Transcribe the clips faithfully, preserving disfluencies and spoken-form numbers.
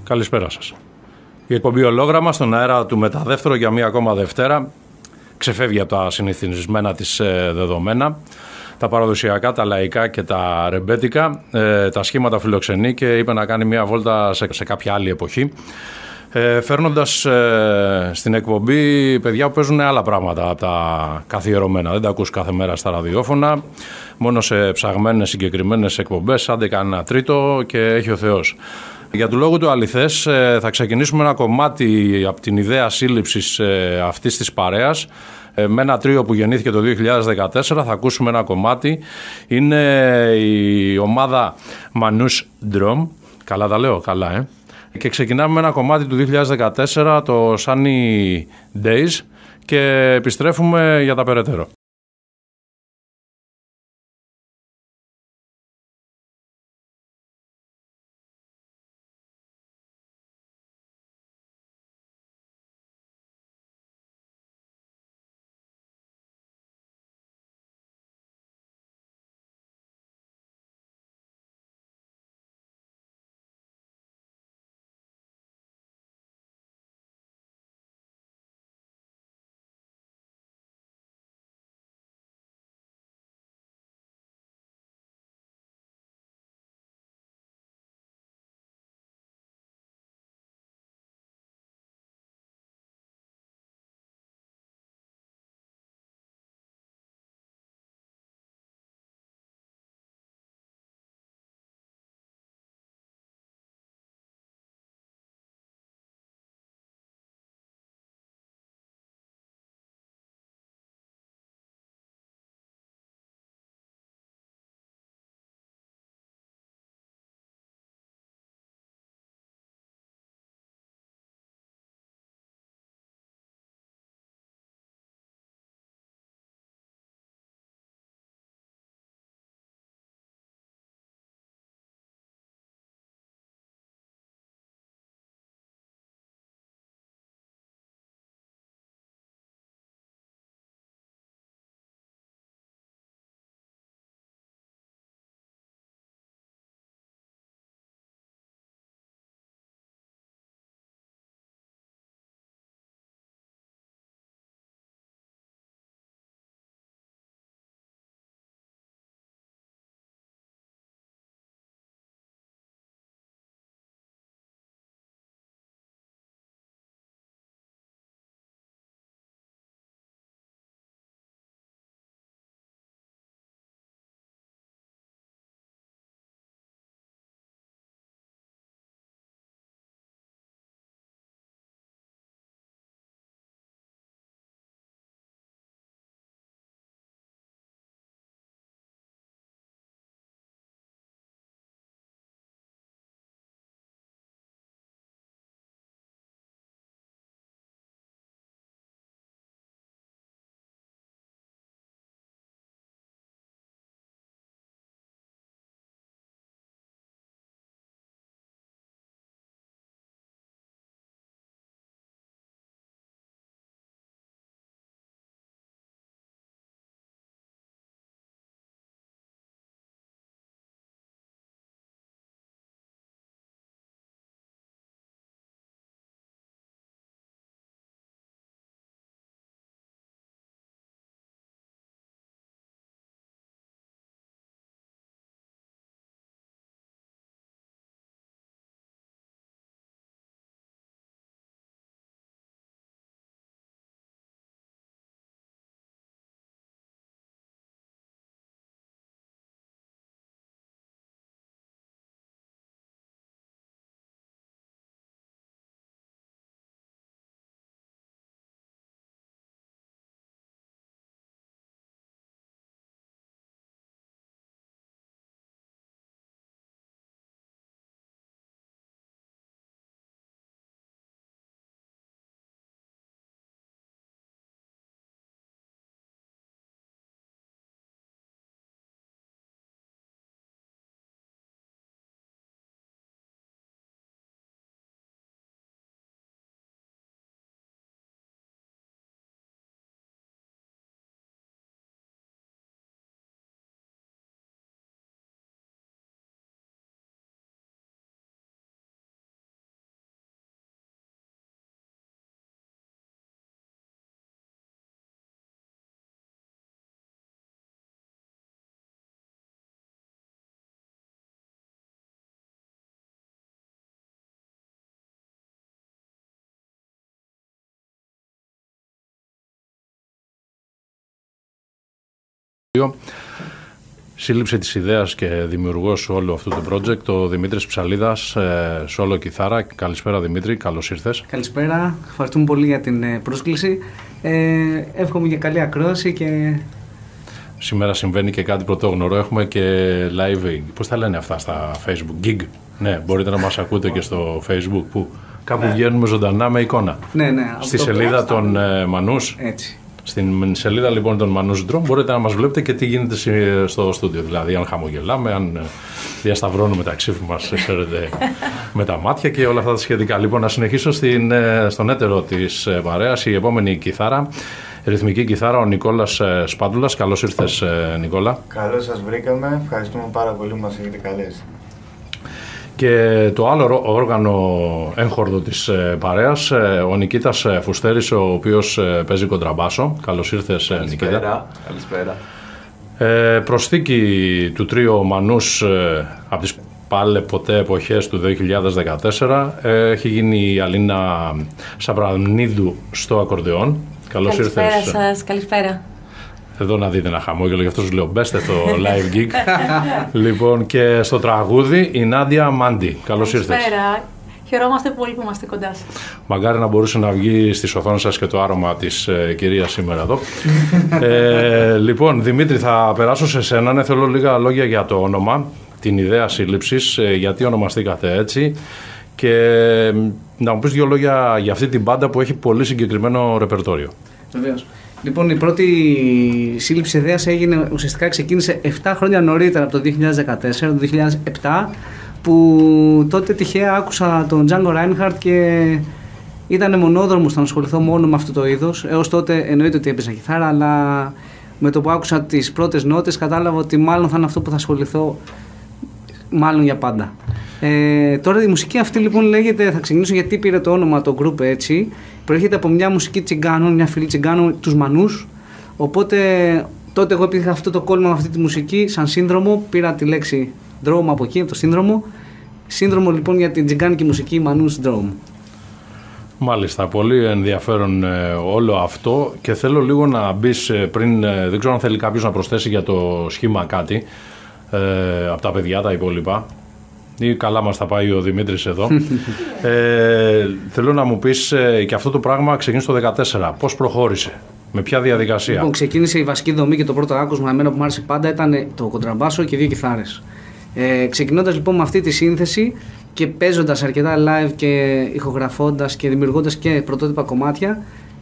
Καλησπέρα σας. Η εκπομπή Ολόγραμμα στον αέρα του Μεταδεύτερο για μία ακόμα Δευτέρα ξεφεύγει από τα συνηθισμένα της δεδομένα, τα παραδοσιακά, τα λαϊκά και τα ρεμπέτικα, ε, τα σχήματα φιλοξενεί και είπε να κάνει μία βόλτα σε, σε κάποια άλλη εποχή, ε, φέρνοντας ε, στην εκπομπή παιδιά που παίζουν άλλα πράγματα από τα καθιερωμένα. Δεν τα ακούς κάθε μέρα στα ραδιόφωνα, μόνο σε ψαγμένες συγκεκριμένες εκπομπές, άντε κανένα τρίτο και έχει ο Θεός. Για του λόγου του αληθές θα ξεκινήσουμε ένα κομμάτι από την ιδέα σύλληψης αυτής της παρέας με ένα τρίο που γεννήθηκε το δύο χιλιάδες δεκατέσσερα. Θα ακούσουμε ένα κομμάτι, είναι η ομάδα Manouche Drum, καλά τα λέω, καλά ε και ξεκινάμε με ένα κομμάτι του δύο χιλιάδες δεκατέσσερα, το Sunny Days, και επιστρέφουμε για τα περαιτέρω. Σύλληψη της ιδέας και δημιουργός όλου αυτού του project, ο Δημήτρης Ψαλίδας, σόλο κιθάρα. Καλησπέρα Δημήτρη, καλώς ήρθες. Καλησπέρα, ευχαριστούμε πολύ για την πρόσκληση. Ε, εύχομαι για καλή ακρόαση και... Σήμερα συμβαίνει και κάτι πρωτόγνωρο, έχουμε και live, πώς τα λένε αυτά στα Facebook, gig. Ναι, μπορείτε να μας ακούτε και στο Facebook που κάπου ναι. βγαίνουμε ζωντανά με εικόνα. Ναι, ναι. Στη σελίδα των ε, Μανούς. Έτσι. Στην σελίδα λοιπόν των Manus Drum μπορείτε να μας βλέπετε και τι γίνεται στο στούντιο. Δηλαδή, αν χαμογελάμε, αν διασταυρώνουμε τα ξύφη μας, ξέρετε, με τα μάτια και όλα αυτά τα σχετικά. Λοιπόν, να συνεχίσω στην, στον έτερο της παρέας, η επόμενη κιθάρα, ρυθμική κιθάρα, ο Νικόλας Σπάντουλας. Καλώς ήρθες, Νικόλα. Καλώς σας βρήκαμε. Ευχαριστούμε πάρα πολύ που μας έχετε καλέσει. Και το άλλο όργανο έγχορδο της παρέας, ο Νικήτας Φουστέρης, ο οποίος παίζει κοντραμπάσο. Καλώς ήρθες, Καλησπέρα. Νικήτα. Καλησπέρα. Ε, προσθήκη του τρίου Μανούς ε, από τις πάλε ποτέ εποχές του δύο χιλιάδες δεκατέσσερα. Ε, έχει γίνει η Αλίνα Σαμπρανίδου στο ακορντεόν. Καλώς καλησπέρα ήρθες. Καλησπέρα σας, καλησπέρα. Εδώ να δείτε ένα χαμόγελο, γι' αυτό σου λέω μπέστε στο live gig. Λοιπόν, και στο τραγούδι η Νάντια Μάντι. Καλώς ήρθες. Καλησπέρα. Χαιρόμαστε πολύ που είμαστε κοντά σας. Μαγκάρι να μπορούσε να βγει στις οθόνες σας και το άρωμα της ε, κυρίας σήμερα εδώ. ε, λοιπόν, Δημήτρη, θα περάσω σε σένα. Ναι, θέλω λίγα λόγια για το όνομα, την ιδέα σύλληψης, ε, γιατί ονομαστήκατε έτσι και ε, να μου πεις δύο λόγια για αυτή την μπάντα που έχει πολύ συγκεκριμένο ρεπερτόριο. Βεβαίως. Λοιπόν, η πρώτη σύλληψη ιδέας έγινε, ουσιαστικά ξεκίνησε επτά χρόνια νωρίτερα, από το δύο χιλιάδες δεκατέσσερα, το δύο χιλιάδες επτά, που τότε τυχαία άκουσα τον Django Reinhardt και ήταν μονόδρομος στο να ασχοληθώ μόνο με αυτό το είδος. Έως τότε εννοείται ότι έπαιζα κιθάρα, αλλά με το που άκουσα τις πρώτες νότες κατάλαβα ότι μάλλον θα είναι αυτό που θα ασχοληθώ μάλλον για πάντα. Ε, τώρα η μουσική αυτή λοιπόν λέγεται, θα ξεκινήσω γιατί πήρε το όνομα το group έτσι. Προέρχεται από μια μουσική τσιγκάνων, μια φυλή τσιγκάνων, τους Μανούς. Οπότε τότε εγώ επειδή είχα αυτό το κόλλημα με αυτή τη μουσική, σαν σύνδρομο, πήρα τη λέξη drum από εκεί, από το σύνδρομο. Σύνδρομο λοιπόν για την τσιγκάνικη μουσική Μανούς Drum. Μάλιστα, πολύ ενδιαφέρον ε, όλο αυτό και θέλω λίγο να μπεις ε, πριν, ε, δεν ξέρω αν θέλει κάποιος να προσθέσει για το σχήμα κάτι ε, από τα παιδιά τα υπόλοιπα. Ή καλά μας θα πάει ο Δημήτρης εδώ. ε, θέλω να μου πεις ε, και αυτό το πράγμα ξεκίνησε το δύο χιλιάδες δεκατέσσερα. Πώς προχώρησε, με ποια διαδικασία? Λοιπόν, ξεκίνησε η βασική δομή και το πρώτο άκουσμα εμένα που μου άρεσε πάντα ήταν το κοντραμπάσο και δύο κιθάρες. Ε, ξεκινώντας λοιπόν με αυτή τη σύνθεση και παίζοντας αρκετά live και ηχογραφώντας και δημιουργώντας και πρωτότυπα κομμάτια,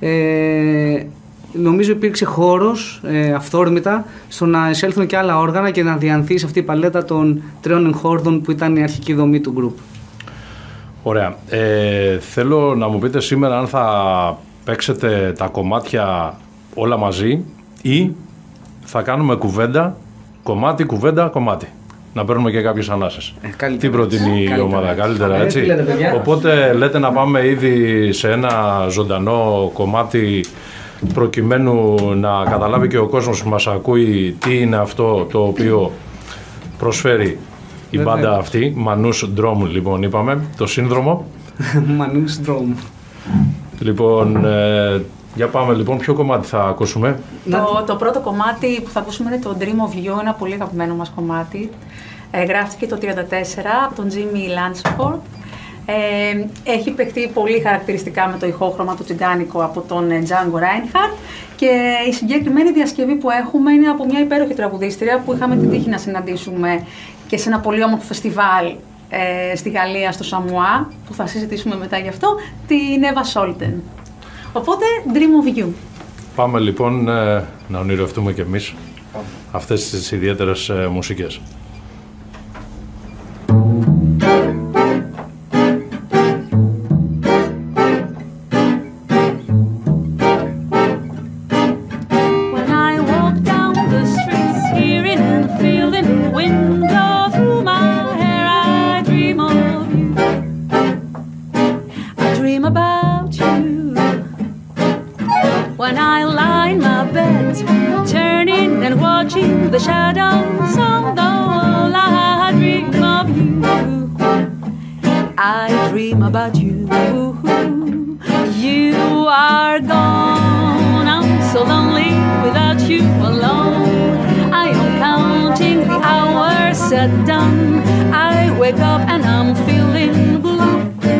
ε, νομίζω υπήρξε χώρος ε, αυθόρμητα στο να εισέλθουν και άλλα όργανα και να διανθεί αυτή η παλέτα των τριών εγχόρδων που ήταν η αρχική δομή του group. Ωραία. Ε, θέλω να μου πείτε σήμερα αν θα παίξετε τα κομμάτια όλα μαζί ή θα κάνουμε κουβέντα, κομμάτι, κουβέντα, κομμάτι. Να παίρνουμε και κάποιες ανάσες. Ε, Τι προτείνει η ομάδα, καλύτερα έτσι? Ε, λέτε, Οπότε λέτε να πάμε ήδη σε ένα ζωντανό κομμάτι προκειμένου να καταλάβει και ο κόσμος που μας ακούει τι είναι αυτό το οποίο προσφέρει η Βέβαια. μπάντα αυτή. Manus Drum λοιπόν είπαμε, το σύνδρομο. Manus Drum. Λοιπόν, ε, για πάμε λοιπόν, ποιο κομμάτι θα ακούσουμε? Το, το πρώτο κομμάτι που θα ακούσουμε είναι το Dream of You, ένα πολύ αγαπημένο μας κομμάτι. Ε, γράφτηκε το χίλια εννιακόσια τριάντα τέσσερα από τον Jimmy Lansford. Ε, έχει παιχτεί πολύ χαρακτηριστικά με το ηχόχρωμα του τσιγκάνικο από τον Django Reinhardt και η συγκεκριμένη διασκευή που έχουμε είναι από μια υπέροχη τραγουδίστρια που είχαμε την τύχη να συναντήσουμε και σε ένα πολύ όμορφο φεστιβάλ ε, στη Γαλλία, στο Σαμουά, που θα συζητήσουμε μετά γι' αυτό, την Eva Solten. Οπότε, Dream of You. Πάμε λοιπόν ε, να ονειρευτούμε κι εμείς αυτές τις ιδιαίτερες ε, μουσικές. The shadows on the wall, I dream of you. I dream about you. You are gone. I'm so lonely without you alone. said done, I wake up and I'm feeling blue.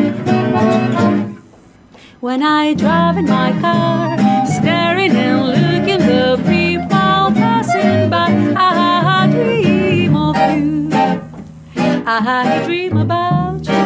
When I drive in my car, staring and looking the people passing by, I dream of you. I dream about you.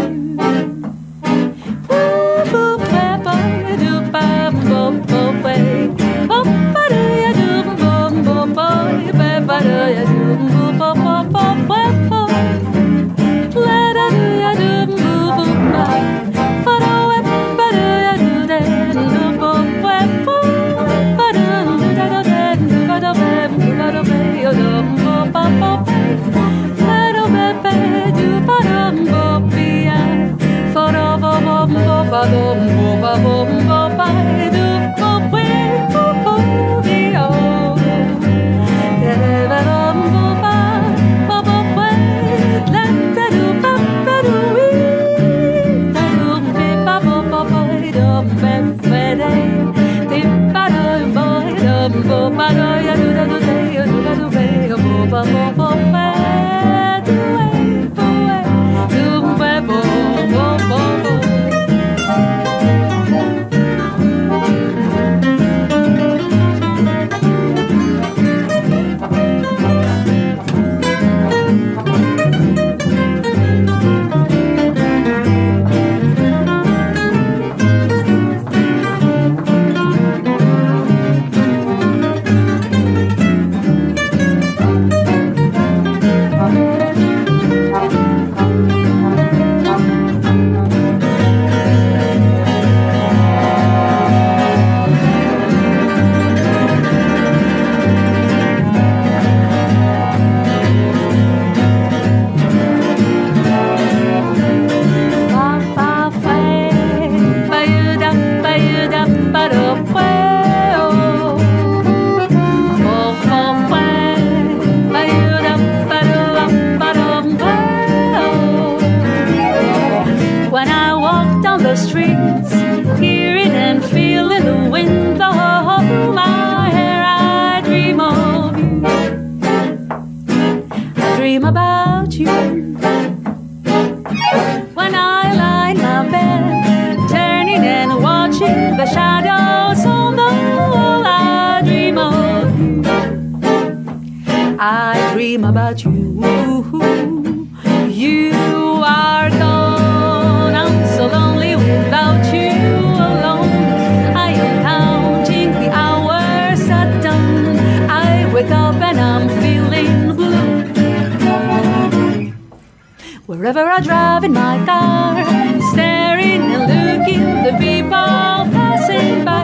Wherever I drive in my car, staring and looking the people passing by,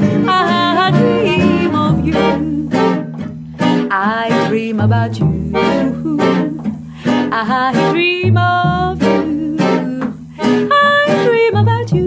I dream of you. I dream about you. I dream of you. I dream about you.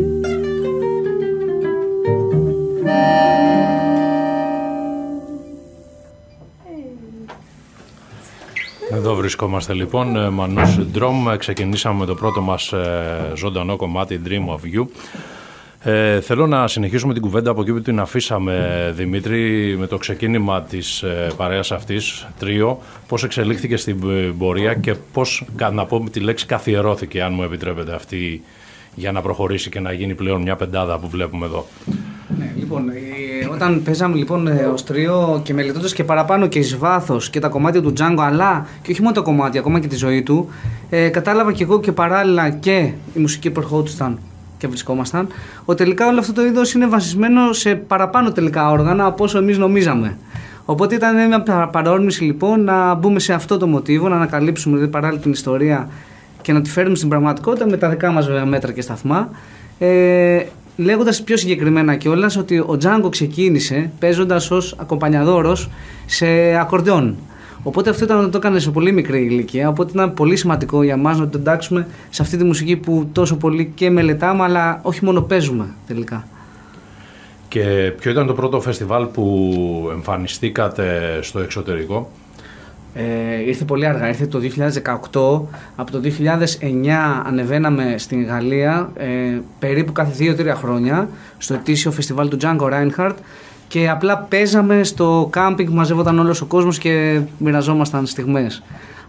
Εδώ βρισκόμαστε λοιπόν, Μανούς Drum. Ξεκινήσαμε με το πρώτο μας ε, ζωντανό κομμάτι, Dream of You. Ε, θέλω να συνεχίσουμε την κουβέντα από εκεί που την αφήσαμε, Δημήτρη, με το ξεκίνημα της ε, παρέας αυτής, τρίο, πώς εξελίχθηκε στην πορεία και πώς, να πω τη λέξη, καθιερώθηκε, αν μου επιτρέπετε, αυτή για να προχωρήσει και να γίνει πλέον μια πεντάδα που βλέπουμε εδώ. Ναι, λοιπόν, ε, όταν παίζαμε λοιπόν ε, ως τρίο και μελετώντας και παραπάνω και εις βάθος και τα κομμάτια του Django, αλλά και όχι μόνο τα κομμάτια, ακόμα και τη ζωή του, ε, κατάλαβα και εγώ και παράλληλα και η μουσική που ερχόντουσαν και βρισκόμασταν, ότι τελικά όλο αυτό το είδος είναι βασισμένο σε παραπάνω τελικά όργανα από όσο εμείς νομίζαμε. Οπότε ήταν μια παρόρμηση λοιπόν να μπούμε σε αυτό το μοτίβο, να ανακαλύψουμε δηλαδή παράλληλα την ιστορία και να τη φέρουμε στην πραγματικότητα με τα δικά μας βέβαια μέτρα και σταθμά. Ε, Λέγοντας πιο συγκεκριμένα κιόλας ότι ο Django ξεκίνησε παίζοντας ως ακομπανιαδόρος σε ακορντεόν. Οπότε αυτό ήταν να το έκανε σε πολύ μικρή ηλικία. Οπότε ήταν πολύ σημαντικό για μας να το εντάξουμε σε αυτή τη μουσική που τόσο πολύ και μελετάμε, αλλά όχι μόνο παίζουμε τελικά. Και ποιο ήταν το πρώτο φεστιβάλ που εμφανιστήκατε στο εξωτερικό? Ε, ήρθε πολύ αργά, ήρθε το δύο χιλιάδες δεκαοκτώ. Από το δύο χιλιάδες εννιά ανεβαίναμε στην Γαλλία ε, περίπου κάθε δύο τρία χρόνια στο ετήσιο φεστιβάλ του Django Reinhardt και απλά παίζαμε στο κάμπινγκ που μαζεύονταν όλος ο κόσμος και μοιραζόμασταν στιγμές.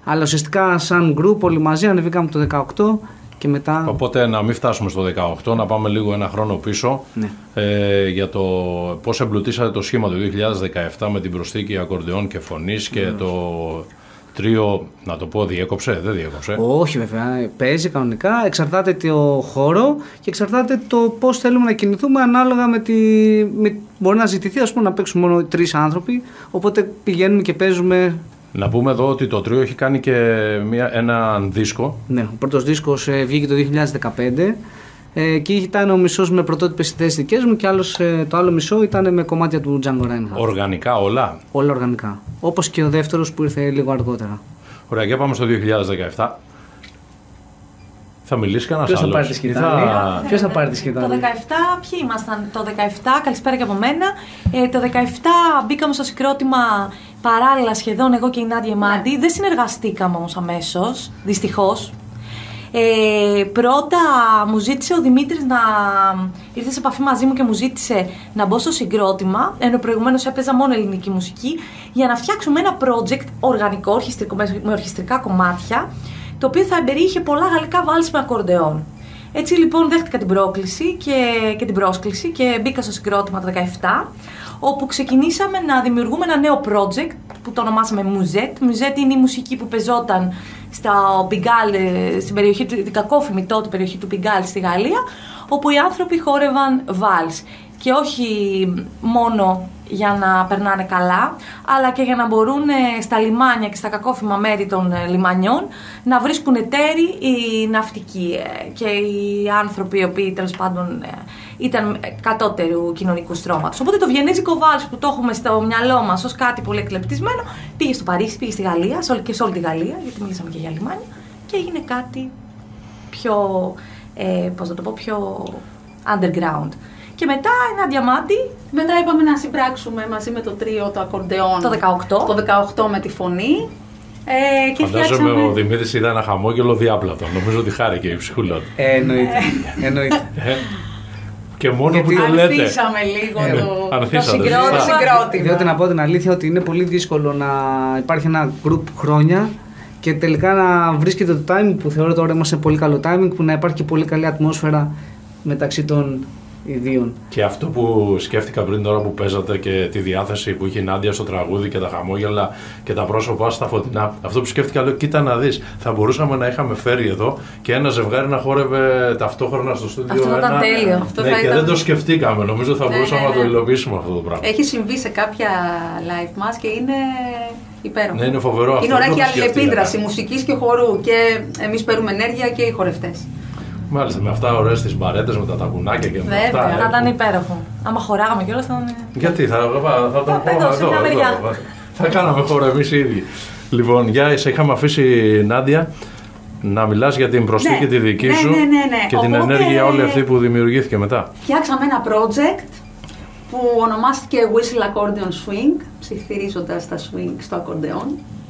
Αλλά ουσιαστικά σαν group όλοι μαζί ανεβήκαμε το δεκαοκτώ και μετά... Οπότε να μην φτάσουμε στο δεκαοκτώ, να πάμε λίγο ένα χρόνο πίσω, ναι. ε, για το πώς εμπλουτίσατε το σχήμα του δύο χιλιάδες δεκαεπτά με την προσθήκη ακορντεόν και φωνής και mm. το τρίο, να το πω, διέκοψε, δεν διέκοψε. Όχι βέβαια, παίζει κανονικά, εξαρτάται το χώρο και εξαρτάται το πώς θέλουμε να κινηθούμε ανάλογα με τη... Με... Μπορεί να ζητηθεί, ας πούμε, να παίξουμε μόνο τρεις άνθρωποι, οπότε πηγαίνουμε και παίζουμε... Να πούμε εδώ ότι το τρίο έχει κάνει και μια, έναν δίσκο. Ναι, ο πρώτος δίσκος ε, βγήκε το δύο χιλιάδες δεκαπέντε ε, και ήταν ο μισός με πρωτότυπες συνθέσεις δικές μου και άλλος, ε, το άλλο μισό ήταν με κομμάτια του Django Reinhardt. Οργανικά όλα. Όλα οργανικά. Όπως και ο δεύτερος που ήρθε λίγο αργότερα. Ωραία, για πάμε στο δύο χιλιάδες δεκαεπτά. Θα μιλήσει κανένας Ποιος άλλος. θα πάρει τη σκητάλη. Θα... Ποιος θα πάρει τη σκητάλη. Το δεκαεπτά, ποιοι ήμασταν. Το δεκαεπτά, καλησπέρα και από μένα. Ε, το δεκαεπτά μπήκαμε στο συγκρότημα παράλληλα σχεδόν εγώ και η Νάντια Μάντι. Δεν συνεργαστήκαμε όμως αμέσως, δυστυχώς. Ε, πρώτα μου ζήτησε ο Δημήτρης να ήρθε σε επαφή μαζί μου και μου ζήτησε να μπω στο συγκρότημα, ενώ προηγουμένως έπαιζα μόνο ελληνική μουσική, για να φτιάξουμε ένα project οργανικό, ορχιστρικό, με ορχιστρικά κομμάτια, το οποίο θα εμπεριείχε πολλά γαλλικά βάλς με ακορντεόν. Έτσι λοιπόν δέχτηκα την πρόκληση και, και την πρόσκληση και μπήκα στο συγκρότημα το δεκαεπτά, όπου ξεκινήσαμε να δημιουργούμε ένα νέο project που το ονομάσαμε Μουζέτ. Μουζέτ είναι η μουσική που πεζόταν στα Πιγκάλ, στην περιοχή του, την κακόφημη τότε περιοχή του Πιγκάλ στη Γαλλία, όπου οι άνθρωποι χόρευαν βάλς. Και όχι μόνο για να περνάνε καλά, αλλά και για να μπορούν στα λιμάνια και στα κακόφημα μέρη των λιμανιών να βρίσκουν εταίροι οι ναυτικοί και οι άνθρωποι οι οποίοι τέλος πάντων ήταν κατώτερου κοινωνικού στρώματος. Οπότε το βιενέζικο βάλς που το έχουμε στο μυαλό μας ως κάτι πολύ εκλεπτισμένο πήγε στο Παρίσι, πήγε στη Γαλλία και σε όλη τη Γαλλία, γιατί μιλήσαμε και για λιμάνια, και έγινε κάτι πιο, ε, πώς να το πω, πιο underground. Και μετά ένα διαμάντι. Μετά είπαμε να συμπράξουμε μαζί με το τρίο το ακορντεόν. Το δεκαοκτώ. Το δεκαοκτώ με τη φωνή. Ε, και Φαντάζομαι φτιάξαμε... ο Δημήτρης είδα ένα χαμόγελο διάπλατο. Νομίζω ότι χάρηκε η ψυχούλα του. Ε, εννοείται. εννοείται. Και μόνο που το λέτε. Ανθίσαμε λίγο ε, το, το συγκρότημα. Διότι να πω την αλήθεια ότι είναι πολύ δύσκολο να υπάρχει ένα group χρόνια και τελικά να βρίσκεται το timing που θεωρώ τώρα είμαστε πολύ καλό timing, που να υπάρχει και πολύ καλή ατμόσφαιρα μεταξύ των ιδίων. Και αυτό που σκέφτηκα πριν τώρα που παίζατε και τη διάθεση που είχε η Νάντια στο τραγούδι και τα χαμόγελα και τα πρόσωπά στα φωτεινά, αυτό που σκέφτηκα λέω, κοίτα να δεις, θα μπορούσαμε να είχαμε φέρει εδώ και ένα ζευγάρι να χόρευε ταυτόχρονα στο στούντιο. Αυτό θα ήταν ένα... τέλειο. Αυτό ναι, θα και ήταν... δεν το σκεφτήκαμε, νομίζω θα ναι, μπορούσαμε ναι, ναι. να το υλοποιήσουμε αυτό το πράγμα. Έχει συμβεί σε κάποια live μας και είναι υπέροχο. Ναι, είναι φοβερό αυτό. Είναι ωραία και αλληλεπίδραση μουσικής και χορού, και εμείς παίρνουμε ενέργεια και οι χορευτές. Μάλιστα, με αυτά ωραίες τις μπαρέτες, με τα τακουνάκια και με Βέβαια, αυτά. θα ήταν υπέροχο. Άμα χωράγαμε κιόλας θα ήταν. Γιατί, θα, θα, θα τον πω εδώ, σε εδώ, μια εδώ, μεριά. εδώ. Θα κάναμε χώρο εμείς οι ίδιοι. Λοιπόν, για σε είχαμε αφήσει, Νάντια, να μιλάς για την προσθήκη Ναι, τη δική ναι, σου ναι, ναι, ναι. και την Οπότε, ενέργεια όλη αυτή που δημιουργήθηκε μετά. Φτιάξαμε ένα project που ονομάστηκε Whistle Accordion Swing, ψιθυρίζοντας τα swing στο ακορντεόν,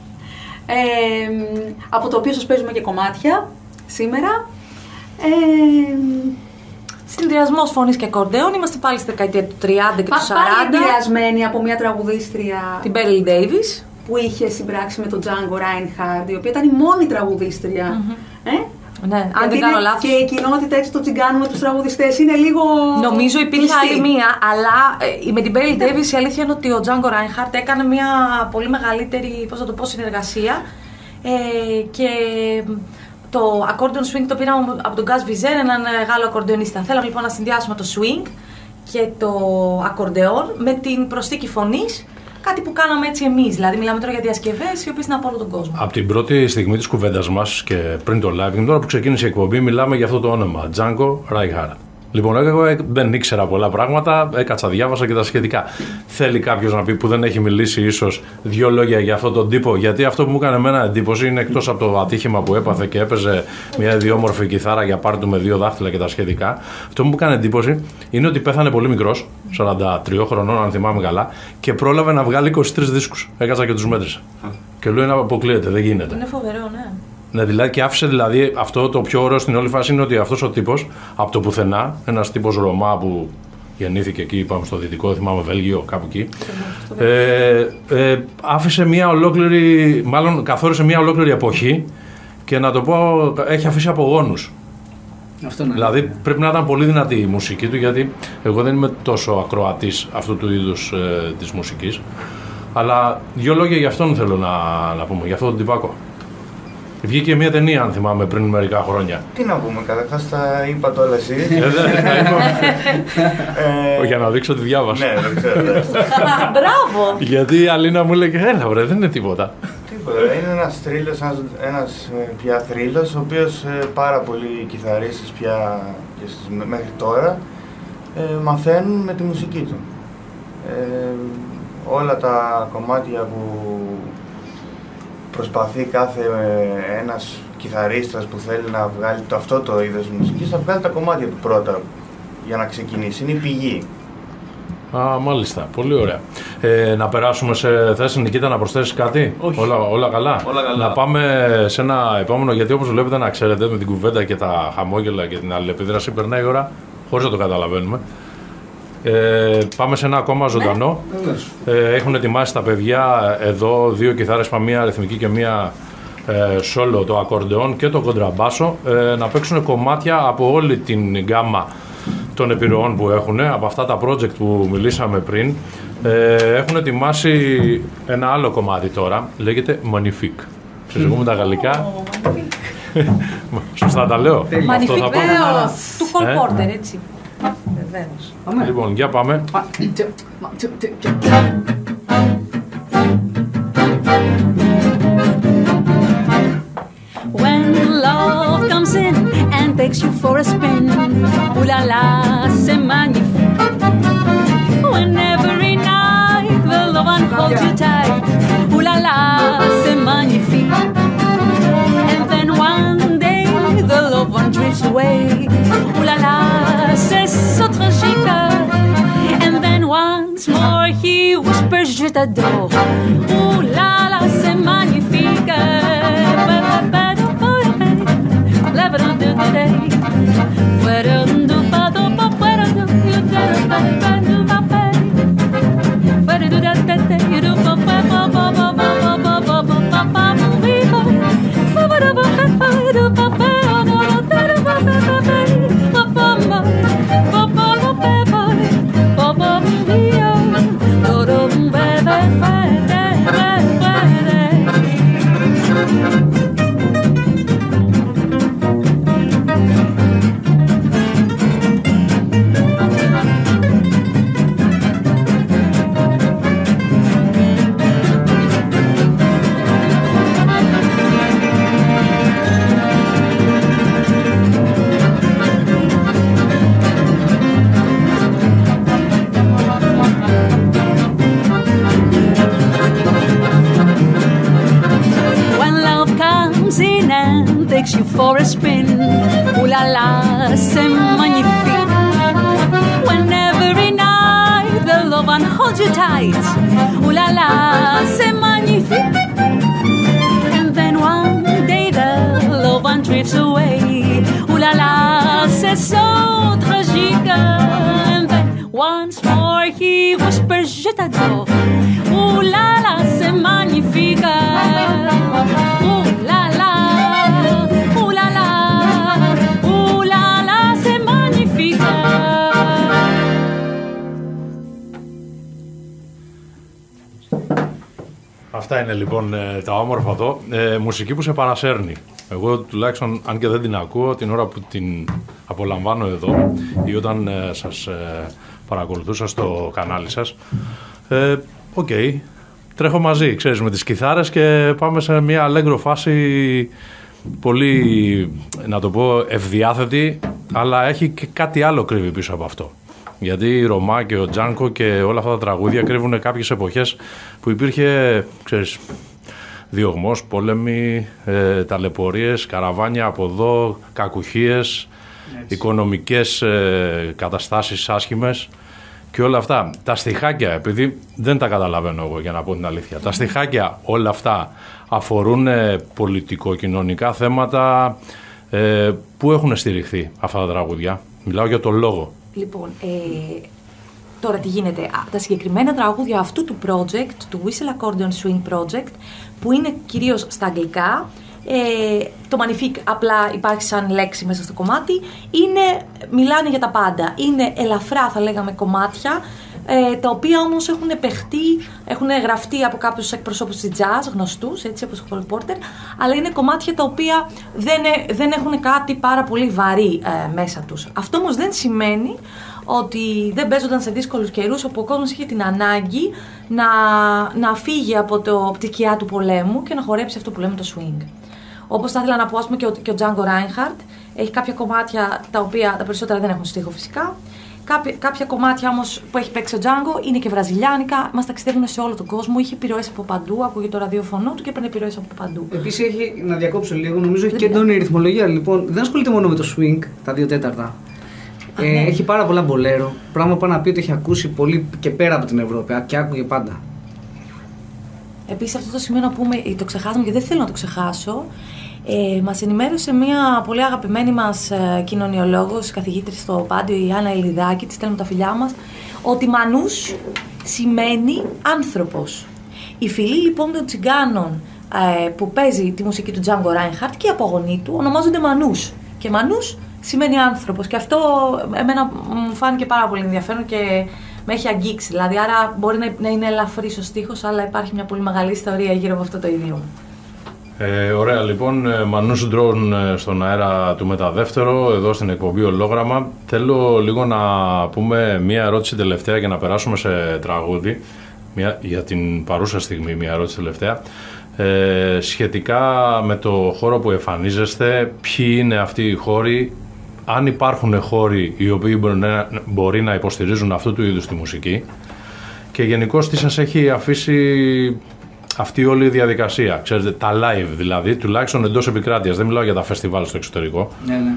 ε, από το οποίο σας παίζουμε και κομμάτια σήμερα. Ε, Συνδυασμός φωνής και ακορντεόν. Είμαστε πάλι στη δεκαετία του τριάντα και του σαράντα. Πάλι επηρεασμένη από μια τραγουδίστρια, Την Beryl Davis, που είχε συμπράξει με τον Django Reinhardt, η οποία ήταν η μόνη τραγουδίστρια. Mm-hmm. Ε? Ναι, αν δεν κάνω λάθος. Και η κοινότητα έτσι το τσιγκάνου με τους τραγουδιστές είναι λίγο. Νομίζω υπήρχε κλειστή. άλλη μία, αλλά ε, με την Beryl Davis η αλήθεια είναι ότι ο Django Reinhardt έκανε μια πολύ μεγαλύτερη, πώς να το πω, συνεργασία. Ε, και το accordion swing το πήραμε από τον Gus Vizer, έναν Γάλλο ακορντεονίστα. Θέλαμε λοιπόν να συνδυάσουμε το swing και το ακορντεόν με την προσθήκη φωνής. Κάτι που κάναμε έτσι εμείς. Δηλαδή, μιλάμε τώρα για διασκευές οι οποίες είναι από όλο τον κόσμο. Από την πρώτη στιγμή της κουβέντας μας και πριν το live, τώρα που ξεκίνησε η εκπομπή, μιλάμε για αυτό το όνομα. Django Reinhardt. Λοιπόν, εγώ δεν ήξερα πολλά πράγματα, έκατσα, διάβασα και τα σχετικά. Θέλει κάποιος να πει που δεν έχει μιλήσει ίσως δύο λόγια για αυτόν τον τύπο? Γιατί αυτό που μου έκανε εμένα εντύπωση είναι, εκτός από το ατύχημα που έπαθε και έπαιζε μια ιδιόμορφη κιθάρα για πάρτι με δύο δάχτυλα και τα σχετικά, αυτό που μου έκανε εντύπωση είναι ότι πέθανε πολύ μικρός, σαράντα τρία χρονών αν θυμάμαι καλά, και πρόλαβε να βγάλει είκοσι τρεις δίσκους. Έκατσα και τους μέτρησα. Και λέω, είναι αποκλείεται, δεν γίνεται. Είναι φοβερό, ναι. Ναι, δηλαδή, και άφησε δηλαδή αυτό το πιο ωραίο στην όλη φάση είναι ότι αυτός ο τύπος από το πουθενά, ένας τύπος Ρωμά που γεννήθηκε εκεί, είπαμε στο δυτικό, θυμάμαι Βέλγιο, κάπου εκεί. Ε, ε, άφησε μια ολόκληρη, μάλλον καθόρισε μια ολόκληρη εποχή και να το πω, έχει αφήσει απογόνους. Αυτό είναι. Δηλαδή πρέπει να ήταν πολύ δυνατή η μουσική του, γιατί εγώ δεν είμαι τόσο ακροατής αυτού του είδους ε, της μουσικής. Αλλά δύο λόγια για αυτόν θέλω να, να πούμε, για αυτόν τον τυπάκο. Βγήκε μια ταινία, αν θυμάμαι, πριν μερικά χρόνια. Τι να πούμε, καταρχάς τα είπα το όλα εσύ. Ε, δεν, τα είπα. ε, για να δείξω ότι διάβασα. Ναι, δεν ξέρω. Μπράβο! Γιατί η Αλίνα μου λέει, έλα βρε, δεν είναι τίποτα. Τίποτα, είναι ένας θρύλος, ένας, ένας πια θρύλος, ο οποίος ε, πάρα πολλοί κιθαρίστες πια και στις, μέχρι τώρα ε, μαθαίνουν με τη μουσική του. Ε, όλα τα κομμάτια που προσπαθεί κάθε ε, ένας κιθαρίστας που θέλει να βγάλει το, αυτό το είδος μουσικής, θα βγάλει τα κομμάτια του πρώτα για να ξεκινήσει. Είναι η πηγή. Α, μάλιστα. Πολύ ωραία. Ε, να περάσουμε σε θέση, Νικήτα, να προσθέσεις κάτι. Όχι. Όλα, όλα, καλά. Όλα καλά. Να πάμε σε ένα επόμενο, γιατί όπως βλέπετε, να ξέρετε, με την κουβέντα και τα χαμόγελα και την αλληλεπίδραση περνάει η ώρα χωρίς να το καταλαβαίνουμε. Ε, πάμε σε ένα ακόμα ζωντανό. Ναι. Ε, έχουν ετοιμάσει τα παιδιά εδώ δύο κιθάρες, μία αριθμική και μία ε, σόλο, το ακορντεόν και το κοντραμπάσο, ε, να παίξουν κομμάτια από όλη την γκάμα των επιρροών που έχουν, από αυτά τα project που μιλήσαμε πριν. Ε, έχουν ετοιμάσει ένα άλλο κομμάτι τώρα, λέγεται Magnifique. Ξέρεις, εγώ με τα γαλλικά. Σωστά τα λέω. Magnifique, θα πάμε. βεβαίως. Του Cole Ε. Porter, έτσι. Βεβαίως. Πάμε. Λοιπόν, για πάμε. When love comes in and takes you for a spin, ooh la la, c'est magnifique. When every night the love one holds you tight, ooh la la, c'est magnifique. And then one day the love one drifts away, ooh la la, c'est so tragique. And then once more he whispers, je t'adore, ooh la la, c'est magnifique. You for a spin, ooh la la, c'est magnifique. When every night the love one holds you tight, ooh la la, c'est magnifique. And then one day the love one drifts away, ooh la la, c'est so tragique. And then once more he whispers, je t'adore, ooh la la, c'est magnifique. Ooh la la. Αυτά είναι λοιπόν τα όμορφα εδώ. Ε, μουσική που σε παρασέρνει. Εγώ τουλάχιστον, αν και δεν την ακούω, την ώρα που την απολαμβάνω εδώ ή όταν ε, σας ε, παρακολουθούσα στο κανάλι σας, ε, οκ, okay, τρέχω μαζί, ξέρεις, με τις κιθάρες και πάμε σε μια αλέγκρο φάση πολύ, να το πω, ευδιάθετη, αλλά έχει και κάτι άλλο κρύβει πίσω από αυτό. Γιατί η Ρωμά και ο Τζάνκο και όλα αυτά τα τραγούδια κρύβουν κάποιες εποχές που υπήρχε, ξέρεις, διωγμός, πόλεμοι, ε, ταλαιπωρίες, καραβάνια από εδώ, κακουχίες, έτσι, οικονομικές ε, καταστάσεις άσχημες και όλα αυτά. Τα στιχάκια, επειδή δεν τα καταλαβαίνω εγώ για να πω την αλήθεια, τα στιχάκια όλα αυτά αφορούν ε, πολιτικο-κοινωνικά θέματα. Ε, πού έχουν στηριχθεί αυτά τα τραγούδια? Μιλάω για τον λόγο. Λοιπόν, ε, Τώρα τι γίνεται, Α, τα συγκεκριμένα τραγούδια αυτού του project, του Whistle Accordion Swing Project, που είναι κυρίως στα αγγλικά, ε, το Magnifique απλά υπάρχει σαν λέξη μέσα στο κομμάτι, είναι, μιλάνε για τα πάντα, είναι ελαφρά θα λέγαμε κομμάτια, ε, τα οποία όμως έχουν παιχτεί, έχουν γραφτεί από κάποιους εκπροσώπους της jazz γνωστούς, έτσι όπως ο Cole Porter, αλλά είναι κομμάτια τα οποία δεν, δεν έχουν κάτι πάρα πολύ βαρύ ε, μέσα τους. Αυτό όμως δεν σημαίνει ότι δεν παίζονταν σε δύσκολους καιρούς όπου ο κόσμος είχε την ανάγκη να, να φύγει από, το, από τη σκιά του πολέμου και να χορέψει αυτό που λέμε το swing. Όπως θα ήθελα να πω, ας πούμε, και ο, και ο Django Reinhardt έχει κάποια κομμάτια τα οποία τα περισσότερα δεν έχουν στίχο φυσικά. Κάποια, κάποια κομμάτια όμως που έχει παίξει ο Django είναι και βραζιλιάνικα, μας ταξιδεύουν σε όλο τον κόσμο. Είχε επιρροές από παντού, ακούγε το ραδιοφωνό του και έπαιρνε επιρροές από παντού. Επίσης έχει, να διακόψω λίγο, νομίζω έχει και έντονη ρυθμολογία. Λοιπόν, δεν ασχολείται μόνο με το swing, τα δύο τέταρτα. Ε, ναι. Έχει πάρα πολλά μπολέρο. Πράγμα που να πει ότι έχει ακούσει πολύ και πέρα από την Ευρώπη και άκουγε πάντα. Επίσης, αυτό το σημείο να πούμε, το ξεχάσαμε και δεν θέλω να το ξεχάσω. Ε, μας ενημέρωσε μια πολύ αγαπημένη μας ε, κοινωνιολόγος, καθηγήτρια στο Πάντιο, η Άννα Ελιδάκη, της στέλνουμε τα φιλιά μας, ότι Μανούς σημαίνει άνθρωπος. Η φυλή λοιπόν των Τσιγκάνων ε, που παίζει τη μουσική του Django Reinhardt και οι απογονοί του ονομάζονται Μανούς. Και Μανούς σημαίνει άνθρωπος. Και αυτό εμένα μου φάνηκε πάρα πολύ ενδιαφέρον και με έχει αγγίξει. Δηλαδή, άρα μπορεί να είναι ελαφρύς ο στίχος, αλλά υπάρχει μια πολύ μεγάλη ιστορία γύρω από αυτό το ιδίωμα. Ε, ωραία, λοιπόν, Μανούς Ντρόν στον αέρα του Μεταδεύτερο, εδώ στην εκπομπή Ολόγραμμα. Θέλω λίγο να πούμε μία ερώτηση τελευταία και να περάσουμε σε τραγούδι. Μια, για την παρούσα στιγμή, μία ερώτηση τελευταία. Ε, σχετικά με το χώρο που εμφανίζεστε, ποιοι είναι αυτοί οι χώροι, αν υπάρχουν χώροι οι οποίοι μπορεί να, μπορεί να υποστηρίζουν αυτού του είδους τη μουσική και γενικώς τι σας έχει αφήσει αυτή όλη η διαδικασία, ξέρετε, τα live δηλαδή, τουλάχιστον εντός επικράτειας, δεν μιλάω για τα φεστιβάλ στο εξωτερικό. Ναι, ναι.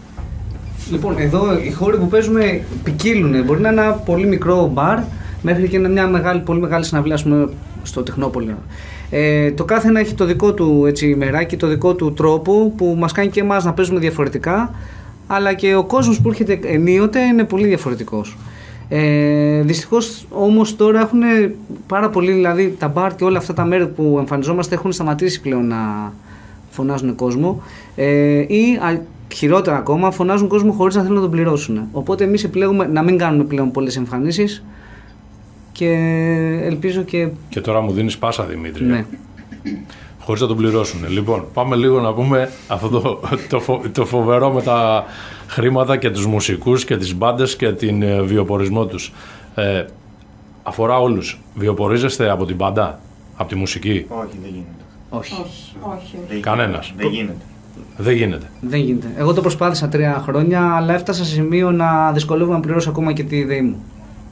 Λοιπόν, εδώ οι χώροι που παίζουμε ποικίλουν. Μπορεί να είναι ένα πολύ μικρό μπαρ μέχρι και μια μεγάλη, πολύ μεγάλη συναυλία, ας πούμε, στο Τεχνόπολη. Ε, το κάθε ένα έχει το δικό του έτσι, μεράκι, το δικό του τρόπο που μας κάνει και εμάς να παίζουμε διαφορετικά, αλλά και ο κόσμος που έρχεται ενίοτε είναι πολύ διαφορετικός. Ε, δυστυχώς όμως τώρα έχουν πάρα πολύ, δηλαδή τα μπαρ και όλα αυτά τα μέρη που εμφανιζόμαστε έχουν σταματήσει πλέον να φωνάζουν κόσμο ε, ή α, χειρότερα ακόμα φωνάζουν κόσμο χωρίς να θέλουν να τον πληρώσουν. Οπότε εμείς επιλέγουμε να μην κάνουμε πλέον πολλές εμφανίσεις και ελπίζω και... Και τώρα μου δίνεις πάσα, Δημήτρη. Ναι. Χωρίς να τον πληρώσουν. Λοιπόν, πάμε λίγο να πούμε αυτό το, το, φο, το φοβερό με τα χρήματα και τους μουσικούς και τις μπάντες και την ε, βιοπορισμό τους. Ε, αφορά όλους. Βιοπορίζεστε από την μπάντα, από τη μουσική? Όχι, δεν γίνεται. Όχι. Όχι. Όχι. Δεν Κανένας. Δεν γίνεται. Δεν γίνεται. Δεν γίνεται. Εγώ το προσπάθησα τρία χρόνια, αλλά έφτασα σε σημείο να δυσκολεύομαι να πληρώσω ακόμα και τη ΔΕΗ μου.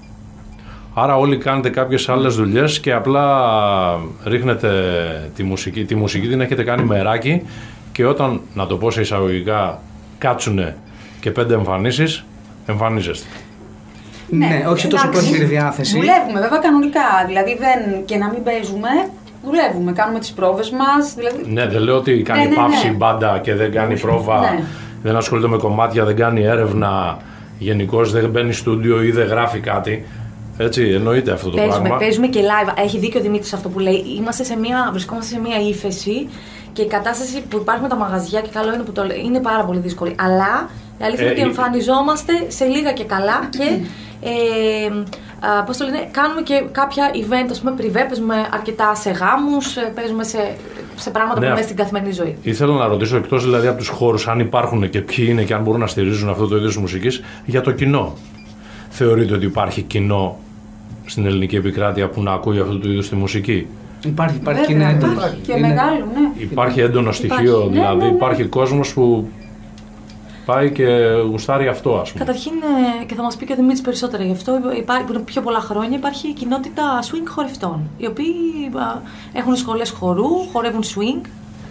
Άρα όλοι κάνετε κάποιες άλλες δουλειές και απλά ρίχνετε τη μουσική. Τη μουσική την έχετε κάνει μεράκι και όταν, να το πω σε εισαγωγικά, κάτσουνε και πέντε εμφανίσεις, εμφανίζεστε. Ναι, ναι, όχι τόσο πολύ διάθεση. Δουλεύουμε βέβαια κανονικά, δηλαδή δεν, και να μην παίζουμε, δουλεύουμε, κάνουμε τις πρόβες μας. Δηλαδή... Ναι, δεν λέω ότι κάνει ναι, ναι, παύση ναι. μπάντα και δεν κάνει πρόβα, ναι. δεν ασχολείται με κομμάτια, δεν κάνει έρευνα, γενικώς δεν μπαίνει στούντιο ή δεν γράφει κάτι. Έτσι, εννοείται αυτό το παίζουμε, πράγμα. Παίζουμε και live. Έχει δίκιο ο Δημήτρης αυτό που λέει. Είμαστε σε μια, βρισκόμαστε σε μια ύφεση και η κατάσταση που υπάρχουν με τα μαγαζιά και καλό είναι που το λέει, είναι πάρα πολύ δύσκολη. Αλλά η αλήθεια είναι Ε, ότι εμφανιζόμαστε σε λίγα και καλά και ε, α, πώς το λένε, κάνουμε και κάποια event, ας πούμε, πριβέ, παίζουμε αρκετά σε γάμους, παίζουμε σε, σε πράγματα Ναι, που μέσα στην καθημερινή ζωή. Ήθελα να ρωτήσω, εκτός δηλαδή από τους χώρους, αν υπάρχουν και ποιοι είναι και αν μπορούν να στηρίζουν αυτό το είδος μουσικής, για το κοινό. Θεωρείτε ότι υπάρχει κοινό στην ελληνική επικράτεια που να ακούει αυτού του είδους τη μουσική? Υπάρχει, υπάρχει Βέβαια, και είναι έντονο. υπάρχει και Είναι- μεγάλο, ναι. Υπάρχει έντονο στοιχείο, Υπάρχει, ναι, δηλαδή ναι, ναι. υπάρχει κόσμος που πάει και γουστάρει αυτό, ας πούμε. Καταρχήν, ε, και θα μας πει και ο Δημήτρης περισσότερα γι' αυτό, υπάρχει, που είναι πιο πολλά χρόνια υπάρχει η κοινότητα swing χορευτών, οι οποίοι α, έχουν σχολές χορού, χορεύουν swing.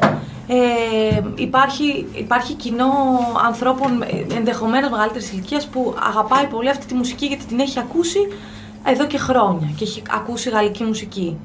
Ε, υπάρχει, υπάρχει κοινό ανθρώπων ενδεχομένως μεγαλύτερης ηλικίας που αγαπάει πολύ αυτή τη μουσική γιατί την έχει ακούσει εδώ και χρόνια και έχει ακούσει γαλλική μουσική.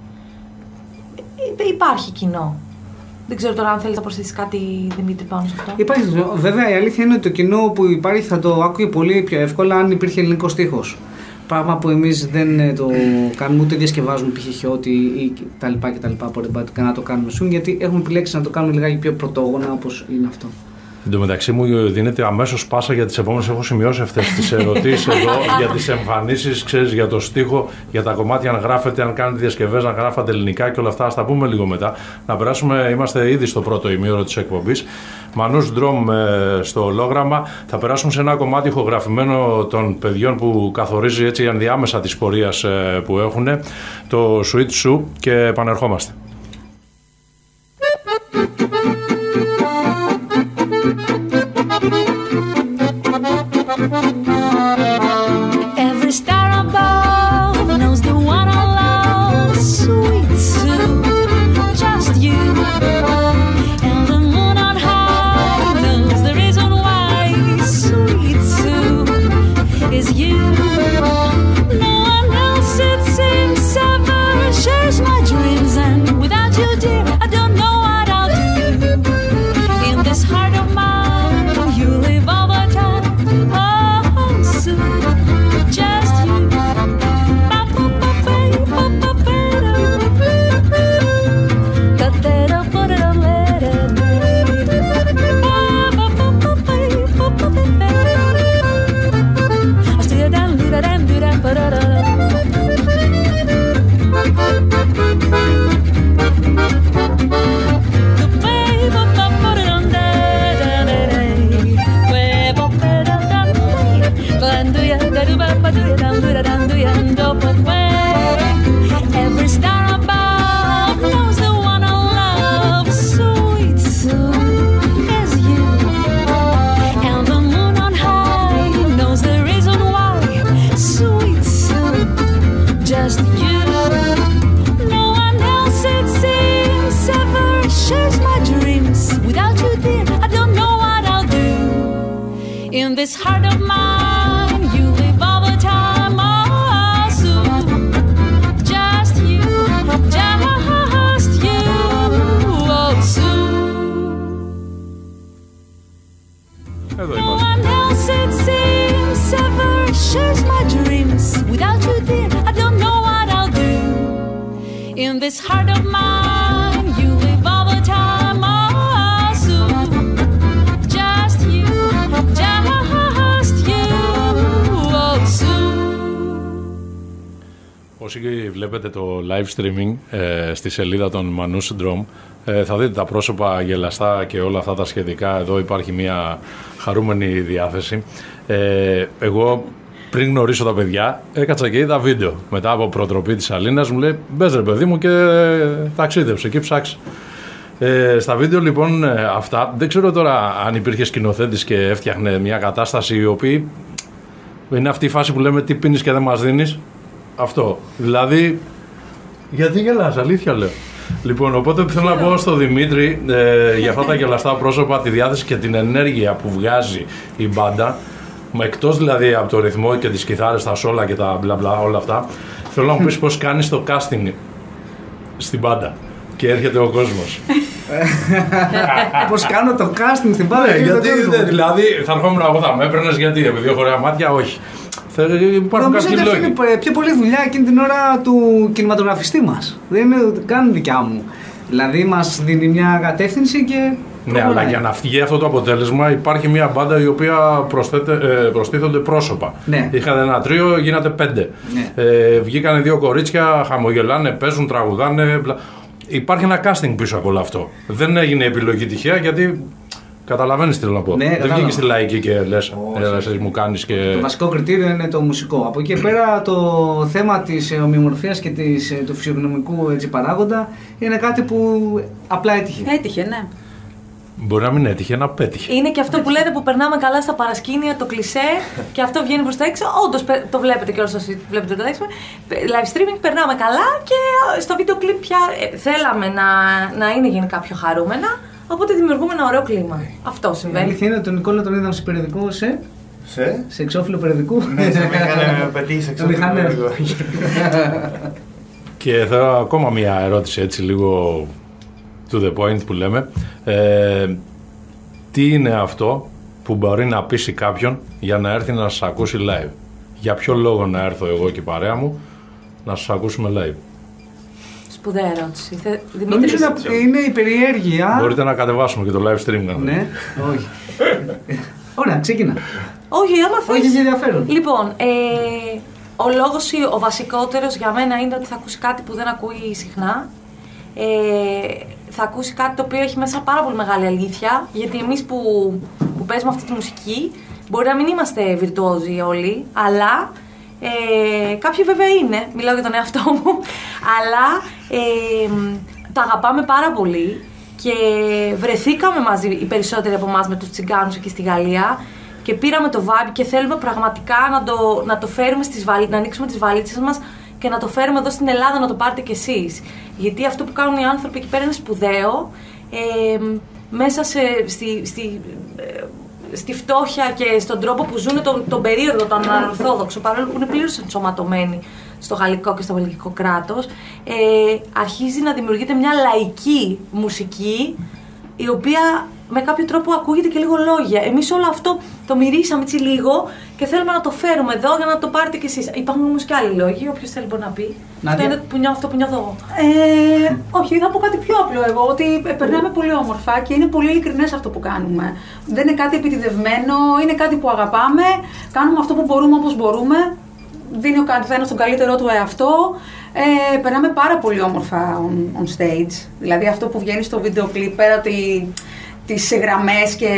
Ε, υπάρχει κοινό. Δεν ξέρω τώρα αν θέλει να προσθέσει κάτι, Δημήτρη, πάνω σε αυτό. Υπάρχει, βέβαια η αλήθεια είναι ότι το κοινό που υπάρχει θα το άκουγε πολύ πιο εύκολα αν υπήρχε ελληνικός στίχος. Πράγμα που εμείς δεν το κάνουμε, ούτε διασκευάζουμε π.χ. χιότι ή τα λοιπά και τα λοιπά από ρεμπάτικα να το κάνουμε σουν, γιατί έχουμε επιλέξει να το κάνουμε λιγάκι πιο πρωτόγωνα όπως είναι αυτό. Εν τω μεταξύ μου δίνεται αμέσως πάσα για τις επόμενες. Έχω σημειώσει αυτές τις ερωτήσεις εδώ για τις εμφανίσεις, ξέρεις, για το στίχο, για τα κομμάτια, αν γράφετε, αν κάνετε διασκευές, αν γράφατε ελληνικά και όλα αυτά. Ας τα πούμε λίγο μετά. Να περάσουμε, είμαστε ήδη στο πρώτο ημίωρο της εκπομπής. Μανούς Ντρόμ στο ολόγραμμα. Θα περάσουμε σε ένα κομμάτι ηχογραφημένο των παιδιών που καθορίζει έτσι ενδιάμεσα της πορείας που έχουν, το Sweet Sue, και επανερχόμαστε. Every star above knows the one I love, sweet Sue, just you. And the moon on high knows the reason why, sweet Sue, is you. No one else, it seems, ever shares my dreams, and without you, dear, I don't know what I'll do. In this heart of mine, you live all the time. Oh, Sue, just you. Every star above knows the one I love, sweet Sue, is you. And the moon on high knows the reason why, sweet Sue, just you. No one else, it seems, ever shares my dreams. Without you, dear, I don't know what I'll do. In this heart of mine, you live all the time. Oh, Sue, just you, just you. Oh, Sue. Εδώ No είμαστε. one else, it seems, ever shares my dreams. Without you, dear, I don't know what I'll do. In this heart of mine, you live all the time. Oh, Sue, just you, just you. Oh, Sue. Όσοι βλέπετε το live streaming ε, στη σελίδα των Manus Drum, ε, θα δείτε τα πρόσωπα γελαστά και όλα αυτά τα σχετικά. Εδώ υπάρχει μια χαρούμενη διάθεση. Ε, εγώ πριν γνωρίσω τα παιδιά έκατσα και είδα βίντεο. Μετά από προτροπή της Αλίνας μου λέει μπες ρε παιδί μου και ταξίδεψε εκεί ψάξει. Ε, στα βίντεο λοιπόν αυτά, δεν ξέρω τώρα αν υπήρχε σκηνοθέτης και έφτιαχνε μια κατάσταση η οποία είναι αυτή η φάση που λέμε τι πίνεις και δεν μας δίνεις. Αυτό. Δηλαδή, γιατί γελάς, αλήθεια λέω. Λοιπόν, οπότε θέλω να πω στο Δημήτρη ε, για αυτά τα γελαστά πρόσωπα, τη διάθεση και την ενέργεια που βγάζει η μπάντα, εκτός δηλαδή από το ρυθμό και τις κιθάρες, τα σόλα και τα μπλα μπλα όλα αυτά, θέλω να μου πεις πώς κάνεις το casting στην μπάντα και έρχεται ο κόσμος. Πώς κάνω το casting στην μπάντα. Ναι, γιατί δηλαδή θα ερχόμουν εγώ, θα με έπαιρνες γιατί, επειδή έχω ωραία μάτια, όχι. Υπάρχουν Νομίζω κάποιοι ότι αυτή λόγοι. είναι πιο πολύ δουλειά εκείνη την ώρα του κινηματογραφιστή μας. Δεν είναι καν δικιά μου. Δηλαδή μας δίνει μια κατεύθυνση και. Ναι, αλλά για να φύγει αυτό το αποτέλεσμα υπάρχει μια μπάντα η οποία προσθέτε, ε, προστίθονται πρόσωπα. Ναι. Είχαν ένα τρίο, γίνατε πέντε. Ναι. Ε, βγήκανε δύο κορίτσια, χαμογελάνε, παίζουν, τραγουδάνε. Μπλα. Υπάρχει ένα casting πίσω από όλο αυτό. Δεν έγινε επιλογή τυχαία γιατί. Καταλαβαίνεις τι θέλω να πω. Ναι, δεν βγήκε στη λαϊκή και λες, εσύ μου κάνεις και. Το βασικό κριτήριο είναι το μουσικό. Από εκεί και πέρα το θέμα της ομοιομορφίας και της, του φυσιογνωμικού έτσι, παράγοντα είναι κάτι που απλά έτυχε. Έτυχε, ναι. Μπορεί να μην έτυχε, να πέτυχε. Είναι και αυτό που λέτε που περνάμε καλά στα παρασκήνια, το κλισέ και αυτό βγαίνει προς τα έξω. Όντως το βλέπετε και όσοι βλέπετε το live streaming. Live streaming περνάμε καλά και στο βίντεο κλιπ πια ε, θέλαμε να, να είναι γενικά πιο χαρούμενα. Οπότε δημιουργούμε ένα ωραίο κλίμα. Αυτό Η συμβαίνει. αλήθεια είναι ότι τον Νικόλα τον είδαμε σε περιοδικό σε. Σε? Σε εξώφυλλο περιοδικού. Ναι, σε είχαν πετύχει σε εξώφυλλο περιοδικό. Και θέλω ακόμα μια ερώτηση έτσι λίγο to the point που λέμε. Ε, τι είναι αυτό που μπορεί να πείσει κάποιον για να έρθει να σας ακούσει live? για ποιο λόγο να έρθω εγώ και η παρέα μου να σας ακούσουμε live. Σπουδαία ερώτηση. Νομίζω να είναι η περιέργεια. Μπορείτε να κατεβάσουμε και το live stream. Ναι, όχι. Ωραία, ξεκινά. Όχι, άμα θες. Όχι, έχει ενδιαφέρον. Λοιπόν, ε, ο λόγος, ο βασικότερος για μένα είναι ότι θα ακούσει κάτι που δεν ακούει συχνά. Ε, θα ακούσει κάτι το οποίο έχει μέσα πάρα πολύ μεγάλη αλήθεια, γιατί εμείς που, που παίζουμε αυτή τη μουσική μπορεί να μην είμαστε βιρτουόζοι όλοι, αλλά ε, κάποιοι βέβαια είναι, μιλάω για τον εαυτό μου, αλλά ε, τα αγαπάμε πάρα πολύ και βρεθήκαμε μαζί οι περισσότεροι από εμάς με τους τσιγκάνους εκεί στη Γαλλία και πήραμε το vibe και θέλουμε πραγματικά να το, να το φέρουμε στις βαλίτσες, να ανοίξουμε τις βαλίτσες μας και να το φέρουμε εδώ στην Ελλάδα να το πάρετε κι εσείς. Γιατί αυτό που κάνουν οι άνθρωποι εκεί πέρα είναι σπουδαίο. Ε, μέσα σε, στη, στη, ε, στη φτώχεια και στον τρόπο που ζουν τον, τον περίεργο, τον ανορθόδοξο, παρόλο που είναι πλήρως ενσωματωμένοι στο γαλλικό και στο βελγικό κράτος, ε, αρχίζει να δημιουργείται μια λαϊκή μουσική, η οποία με κάποιο τρόπο ακούγεται και λίγο λόγια. Εμείς όλο αυτό το μυρίσαμε έτσι λίγο και θέλουμε να το φέρουμε εδώ για να το πάρετε κι εσείς. Υπάρχουν όμως και άλλοι λόγοι, όποιος θέλει μπορεί να πει. Αυτό είναι που νιώ, αυτό που νιώθω εγώ. Ε, όχι, θα πω κάτι πιο απλό εγώ, ότι περνάμε πολύ όμορφα και είναι πολύ ειλικρινές αυτό που κάνουμε. Δεν είναι κάτι επιτιδευμένο, είναι κάτι που αγαπάμε, κάνουμε αυτό που μπορούμε όπως μπορούμε. Δίνει ο καθένας τον καλύτερό του εαυτό. Ε, περνάμε πάρα πολύ όμορφα on, on stage. Δηλαδή αυτό που βγαίνει στο βίντεο κλιπ πέρα ότι τις γραμμές και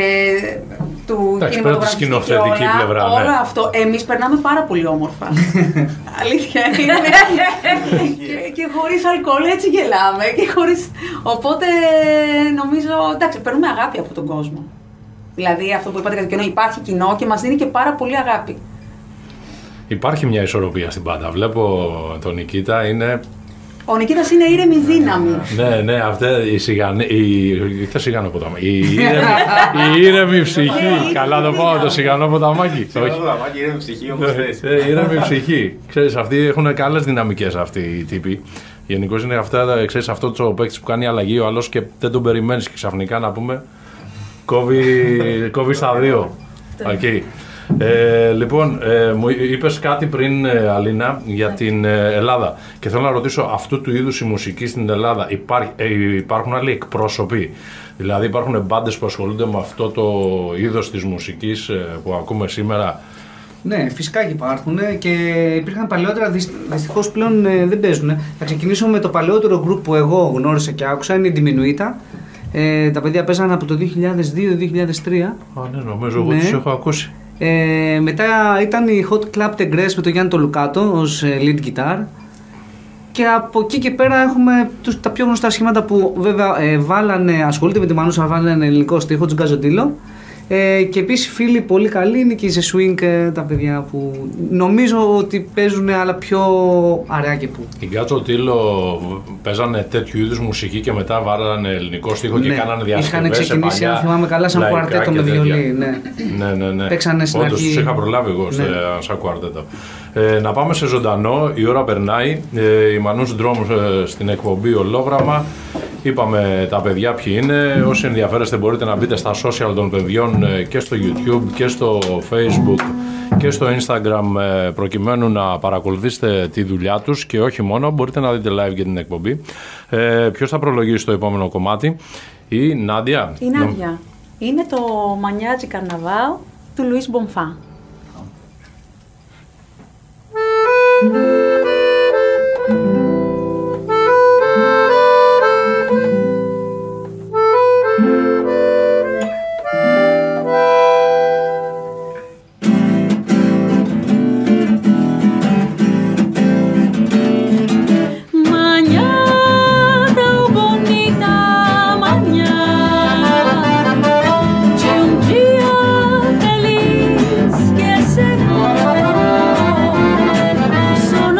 του κινηματογραφικού και σκηνοθετική όλα, πλευρά, όλο ναι. αυτό. Εμείς περνάμε πάρα πολύ όμορφα. Αλήθεια είναι. και, και χωρίς αλκοόλ έτσι γελάμε. Και χωρίς... Οπότε νομίζω, εντάξει, παίρνουμε αγάπη από τον κόσμο. Δηλαδή αυτό που είπατε κατά κοινό, υπάρχει κοινό και μας δίνει και πάρα πολύ αγάπη. Υπάρχει μια ισορροπία στην πάντα. Βλέπω τον Νικήτα, είναι... Ο Νικήτας είναι ήρεμη δύναμη. Ναι, ναι, αυτή η σιγανή... Η... Τι σιγανό ποταμάκι. Η ήρεμη, η ήρεμη ψυχή. Καλά το πάω, το σιγανό ποταμάκι. Σιγανό ποταμάκι, ήρεμη ψυχή όμως θες. Η ήρεμη ψυχή. Ξέρεις, αυτοί έχουν καλές δυναμικές αυτοί οι τύποι. Γενικώς είναι αυτά, ξέρεις, αυτό το παίκτης που κάνει αλλαγή ο άλλος και δεν τον περιμένεις και ξαφνικά να πούμε κόβει στα δύο. Okay. Ε, λοιπόν, ε, μου είπες κάτι πριν, ε, Αλίνα, για την ε, Ελλάδα και θέλω να ρωτήσω, αυτού του είδους η μουσική στην Ελλάδα υπάρχει, ε, υπάρχουν άλλοι εκπρόσωποι, δηλαδή υπάρχουν μπάντες που ασχολούνται με αυτό το είδος της μουσικής ε, που ακούμε σήμερα? Ναι, φυσικά και υπάρχουν και υπήρχαν παλαιότερα, δυστυχώς πλέον ε, δεν παίζουν. Θα ξεκινήσω με το παλαιότερο group που εγώ γνώρισα και άκουσα, είναι η Diminuita. Ε, τα παιδιά παίζαν από το δύο χιλιάδες δύο δύο χιλιάδες τρία. Α, ναι, νομίζω εγώ ναι. Τους έχω ακούσει. Ε, μετά ήταν η Hot Club Tegress με τον Γιάννη τον Λουκάτο ως lead guitar. Και από εκεί και πέρα έχουμε τους, τα πιο γνωστά σχήματα που βέβαια ε, βάλανε, ασχολείται με τη Μανούσα, βάλανε ελληνικό στίχο, τον Γκαζοντήλο. Ε, και επίσης φίλοι πολύ καλοί είναι και οι The Swing, ε, τα παιδιά που νομίζω ότι παίζουν αλλά πιο αραιά και που. Οι Γκάτσο Τίλο παίζανε τέτοιου είδους μουσική και μετά βάλανε ελληνικό στίχο ναι, και κάνανε διασκευές. Είχαν ξεκινήσει, αν θυμάμαι καλά, σαν κουαρτέτο με βιολί. Ναι, ναι, ναι, ναι. Παίξανε στην Όντως, αρχή. τους είχα προλάβει εγώ ναι. σαν κουαρτέτο. Ε, να πάμε σε ζωντανό, η ώρα περνάει. Ε, η Μανούς Ντρόμ ε, στην εκπομπή Ολόγραμμα. Είπαμε τα παιδιά ποιοι είναι. Όσοι ενδιαφέρεστε μπορείτε να μπείτε στα social των παιδιών και στο YouTube και στο Facebook και στο Instagram προκειμένου να παρακολουθήσετε τη δουλειά τους και όχι μόνο, μπορείτε να δείτε live για την εκπομπή. Ε, ποιος θα προλογίσει το επόμενο κομμάτι? Η Νάντια. Η Νάντια. Είναι το Μανιάτζι Καρναβάο του Λουίς Μπομφά. Sono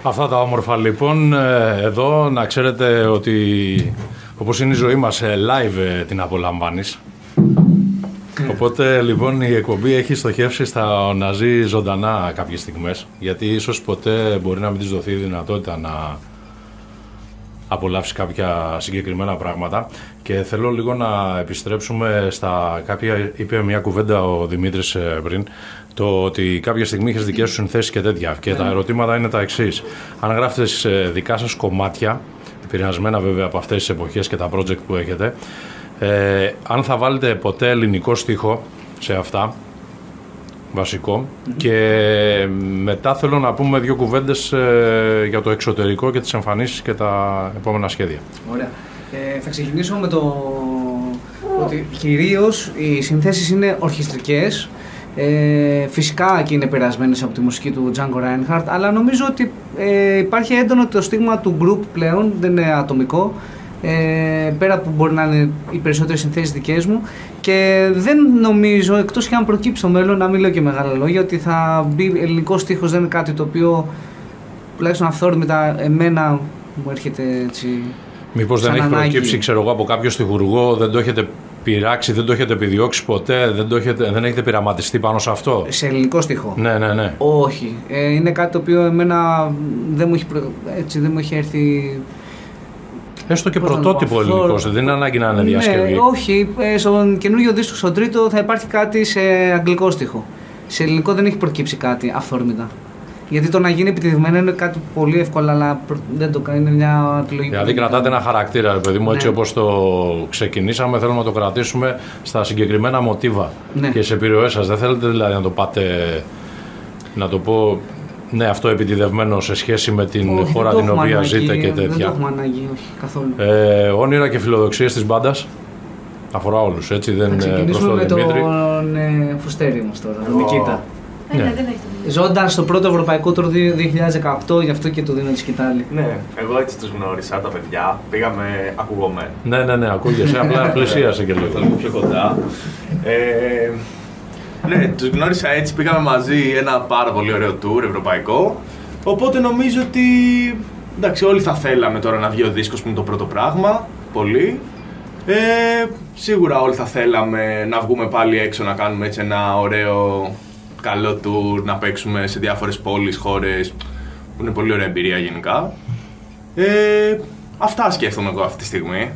Αυτά τα όμορφα λοιπόν, εδώ να ξέρετε ότι όπως είναι η ζωή μας live την απολαμβάνεις. Οπότε λοιπόν η εκπομπή έχει στοχεύσει στα να ζει ζωντανά κάποιες στιγμές, γιατί ίσως ποτέ μπορεί να μην της δοθεί η δυνατότητα να απολαύσει κάποια συγκεκριμένα πράγματα. Και θέλω λίγο να επιστρέψουμε στα κάποια, είπε μια κουβέντα ο Δημήτρης πριν, το ότι κάποια στιγμή είχες δικές σου συνθέσεις και τέτοια. Και τα ερωτήματα είναι τα εξής. Αν γράφετε δικά σας κομμάτια, επηρεασμένα βέβαια από αυτές τις εποχές και τα project που έχετε, ε, αν θα βάλετε ποτέ ελληνικό στίχο σε αυτά, βασικό, mm-hmm. και μετά θέλω να πούμε δύο κουβέντες ε, για το εξωτερικό και τις εμφανίσεις και τα επόμενα σχέδια. Ωραία. Ε, θα ξεκινήσω με το ότι κυρίως οι συνθέσεις είναι ορχιστρικές. Ε, φυσικά και είναι περασμένες από τη μουσική του Django Reinhardt, αλλά νομίζω ότι ε, υπάρχει έντονο το στίγμα του group πλέον, δεν είναι ατομικό, ε, πέρα που μπορεί να είναι οι περισσότερες συνθέσεις δικές μου, και δεν νομίζω, εκτός και αν προκύψει στο μέλλον, να μην λέω και μεγάλα λόγια, ότι θα μπει ελληνικός στίχος. Δεν είναι κάτι το οποίο τουλάχιστον αυθόρμητα εμένα μου έρχεται έτσι. Μήπως δεν έχει προκύψει, ξέρω εγώ, από κάποιο στιχουργό, δεν το έχετε πειράξει, δεν το έχετε επιδιώξει ποτέ, δεν, το έχετε, δεν έχετε πειραματιστεί πάνω σε αυτό? Σε ελληνικό στίχο? Ναι, ναι, ναι. Όχι. Ε, είναι κάτι το οποίο εμένα δεν μου έχει, προ... έτσι, δεν μου έχει έρθει. Έστω και πρωτότυπο ελληνικό, δεν είναι ανάγκη να είναι διασκευή. Ναι, όχι. Ε, στον καινούριο δίσκο, στον τρίτο, θα υπάρχει κάτι σε αγγλικό στίχο. Σε ελληνικό δεν έχει προκύψει κάτι αυθόρμητα. Γιατί το να γίνει επιτυχημένο είναι κάτι πολύ εύκολο, αλλά δεν το κάνει, είναι μια επιλογή. Δηλαδή, κρατάτε ένα χαρακτήρα, παιδί μου, έτσι, ναι, όπως το ξεκινήσαμε. Θέλουμε να το κρατήσουμε στα συγκεκριμένα μοτίβα, ναι, και σε επιρροές σας. Δεν θέλετε δηλαδή να το πάτε, να το πω, ναι, αυτό επιτιδευμένο σε σχέση με την όχι, χώρα την οποία ανάγκη, ζείτε και τέτοια. Δεν το έχουμε ανάγκη, όχι καθόλου. Ε, όνειρα και φιλοδοξίες της μπάντας. Αφορά όλους, έτσι, δεν είναι προς τον με Δημήτρη. τον ε, Φουστέρη μας τώρα, τον Νικήτα. Ναι, ναι, δεν ζώντας στο πρώτο ευρωπαϊκό τουρ δύο χιλιάδες δεκαοκτώ, γι' αυτό και το δίνω τη σκητάλη. Ναι, εγώ έτσι τους γνώρισα τα παιδιά. Πήγαμε ακούγομαι. Ναι, ναι, ναι, ακούγεσαι, απλά πλησίασε και λίγο. Λίγο πιο κοντά. Ε, ναι, τους γνώρισα έτσι, πήγαμε μαζί ένα πάρα πολύ ωραίο τουρ ευρωπαϊκό. Οπότε νομίζω ότι, εντάξει, όλοι θα θέλαμε τώρα να βγει ο δίσκος που είναι το πρώτο πράγμα, πολύ. Ε, σίγουρα όλοι θα θέλαμε να βγούμε πάλι έξω, να κάνουμε έτσι ένα ωραίο, καλό tour, να παίξουμε σε διάφορες πόλεις, χώρες, που είναι πολύ ωραία εμπειρία γενικά. Ε, αυτά σκέφτομαι εγώ αυτή τη στιγμή.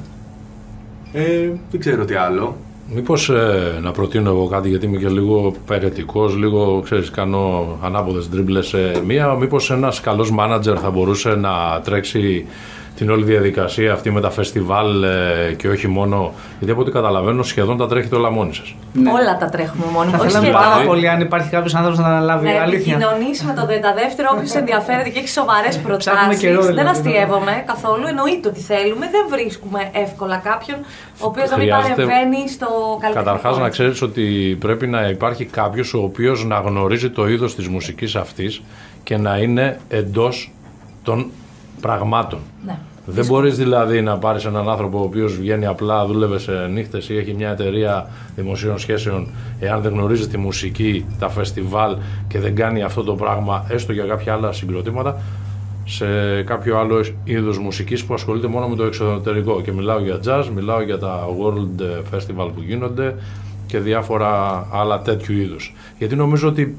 Ε, δεν ξέρω τι άλλο. Μήπως ε, να προτείνω εγώ κάτι, γιατί είμαι και λίγο περαιτικός, λίγο, ξέρεις, κάνω ανάποδες ντρίμπλες. Ε, μία, μήπως ένας καλός μάνατζερ θα μπορούσε να τρέξει την όλη διαδικασία αυτή με τα φεστιβάλ ε, και όχι μόνο, γιατί από ό,τι καταλαβαίνω σχεδόν τα τρέχετε όλα μόνοι σας. Ναι. Όλα τα τρέχουμε μόνοι μας. Θα θέλαμε πάρα πολύ αν υπάρχει κάποιος άνθρωπος να αναλάβει, ναι, αλήθεια. Να επικοινωνήσουμε το δεύτερο, όποιος ενδιαφέρεται και έχει σοβαρές προτάσεις. Καιρό, δηλαδή, δεν αστειεύομαι καθόλου, εννοείται ότι θέλουμε, δεν βρίσκουμε εύκολα κάποιον ο οποίος να μην παρεμβαίνει στο καλλιτεχνικό. Καταρχάς να ξέρεις ότι πρέπει να υπάρχει κάποιος ο οποίος να γνωρίζει το είδος της μουσικής αυτής και να είναι εντός των πραγμάτων. Ναι. Δεν μπορείς δηλαδή να πάρεις έναν άνθρωπο ο οποίος βγαίνει απλά, δούλευε σε νύχτες ή έχει μια εταιρεία δημοσίων σχέσεων, εάν δεν γνωρίζει τη μουσική, τα φεστιβάλ και δεν κάνει αυτό το πράγμα, έστω για κάποια άλλα συγκροτήματα, σε κάποιο άλλο είδος μουσικής που ασχολείται μόνο με το εξωτερικό. Και μιλάω για jazz, μιλάω για τα world festival που γίνονται και διάφορα άλλα τέτοιου είδους. Γιατί νομίζω ότι,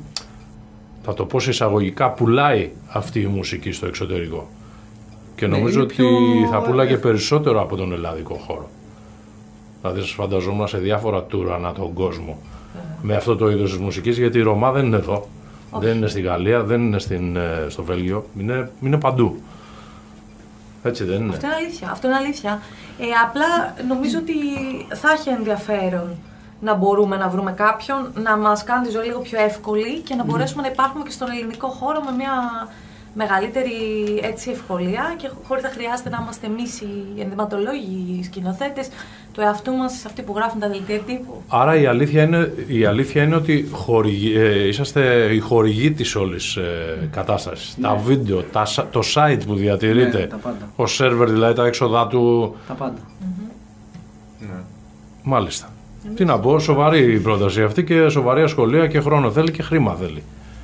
θα το πω σε εισαγωγικά, πουλάει αυτή η μουσική στο εξωτερικό. Και νομίζω, ναι, ότι πιο... θα πουλάγε περισσότερο από τον ελλαδικό χώρο. Δηλαδή σας φανταζόμουν σε διάφορα τουρ ανά τον κόσμο yeah. με αυτό το είδος της μουσικής, γιατί η Ρωμά δεν είναι εδώ, okay. δεν είναι στη Γαλλία, δεν είναι στην, στο Βέλγιο, είναι, είναι παντού. Έτσι δεν είναι? Αυτό είναι αλήθεια. Αυτό είναι αλήθεια. Ε, απλά νομίζω ότι θα έχει ενδιαφέρον να μπορούμε να βρούμε κάποιον να μας κάνει τη ζωή λίγο πιο εύκολη και να μπορέσουμε mm. να υπάρχουμε και στον ελληνικό χώρο με μια μεγαλύτερη έτσι ευκολία και χωρίς να χρειάζεται να είμαστε εμείς οι ενδυματολόγοι, οι σκηνοθέτες του εαυτού μας, αυτοί που γράφουν τα δελτία τύπου. Άρα η αλήθεια είναι, η αλήθεια είναι ότι χορηγοί, ε, είσαστε οι χορηγοί της όλης ε, κατάστασης. Ναι. Τα βίντεο, τα, το site που διατηρείτε, ναι, ο σερβερ δηλαδή, τα έξοδά του. Τα πάντα. Mm-hmm. Ναι. Μάλιστα. Εμείς. Τι να πω, σοβαρή η πρόταση αυτή και σοβαρή ασχολία και χρόνο θέλει και χρήμα θέλει.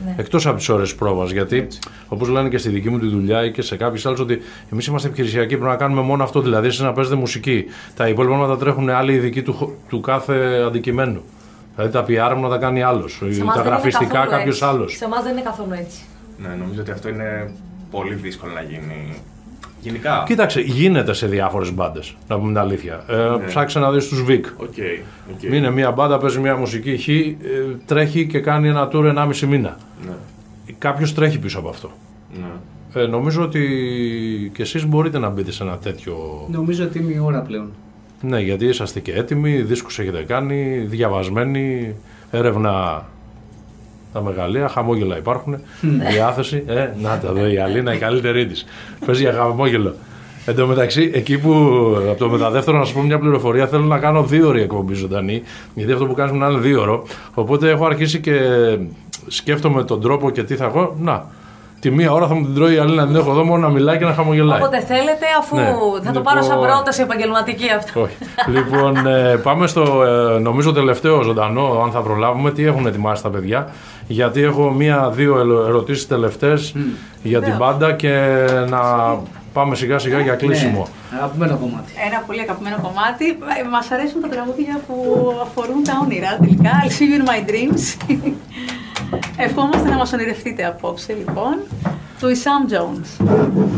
Ναι. Εκτός από τις ώρες πρόβας. Γιατί, όπως λένε και στη δική μου τη δουλειά ή και σε κάποιες άλλες, ότι εμείς είμαστε επιχειρησιακοί, πρέπει να κάνουμε μόνο αυτό. Δηλαδή, εσείς να παίζετε μουσική. Τα υπόλοιπα να τα τρέχουν άλλοι ειδικοί του, του κάθε αντικειμένου. Δηλαδή, τα πι αρ μου να τα κάνει άλλος. Τα γραφιστικά κάποιος άλλος. Σε εμάς δεν είναι καθόλου έτσι. Ναι, νομίζω ότι αυτό είναι πολύ δύσκολο να γίνει. Γενικά. Κοίταξε, γίνεται σε διάφορες μπάντες, να πούμε την αλήθεια. Ε, ναι. Ψάξε να δεις τους Βικ. Okay, okay. Είναι μια μπάντα, παίζει μια μουσική χ, ε, τρέχει και κάνει ένα tour ενάμιση μήνα. Ναι. Κάποιος τρέχει πίσω από αυτό. Ναι. Ε, νομίζω ότι και εσείς μπορείτε να μπείτε σε ένα τέτοιο. Νομίζω ότι είναι η ώρα πλέον. Ναι, γιατί είσαστε και έτοιμοι, δίσκους έχετε κάνει, διαβασμένοι, έρευνα. Τα μεγαλεία, χαμόγελα υπάρχουν, διάθεση. Ε, να τα δω, η Αλίνα, η καλύτερη της. Παίζει για χαμόγελο. Εν τω μεταξύ, εκεί που από το μεταδεύτερο, να σας πω μια πληροφορία, θέλω να κάνω δύο ώρη εκπομπή ζωντανή, γιατί αυτό που κάνουμε να είναι δύο ώρο. Οπότε έχω αρχίσει και σκέφτομαι τον τρόπο και τι θα έχω. Να, τη μία ώρα θα μου την τρώει η Αλίνα, την έχω εδώ μόνο να μιλάει και να χαμογελάει. Όποτε θέλετε, αφού ναι. θα το λοιπόν... πάρω σαν πρόταση επαγγελματική αυτό. Όχι. Λοιπόν, ε, πάμε στο ε, νομίζω τελευταίο ζωντανό, αν θα προλάβουμε, τι έχουν ετοιμάσει τα παιδιά. Γιατί έχω μία-δύο ερωτήσεις τελευταίες mm. για την μπάντα και να πάμε σιγά σιγά για κλείσιμο. Ναι, αγαπημένο κομμάτι. Ένα πολύ αγαπημένο κομμάτι. Μας αρέσουν τα τραγούδια που αφορούν τα όνειρα τελικά. I'll see you in my dreams. Ευχόμαστε να μας ονειρευτείτε απόψε λοιπόν. Του Sam Jones.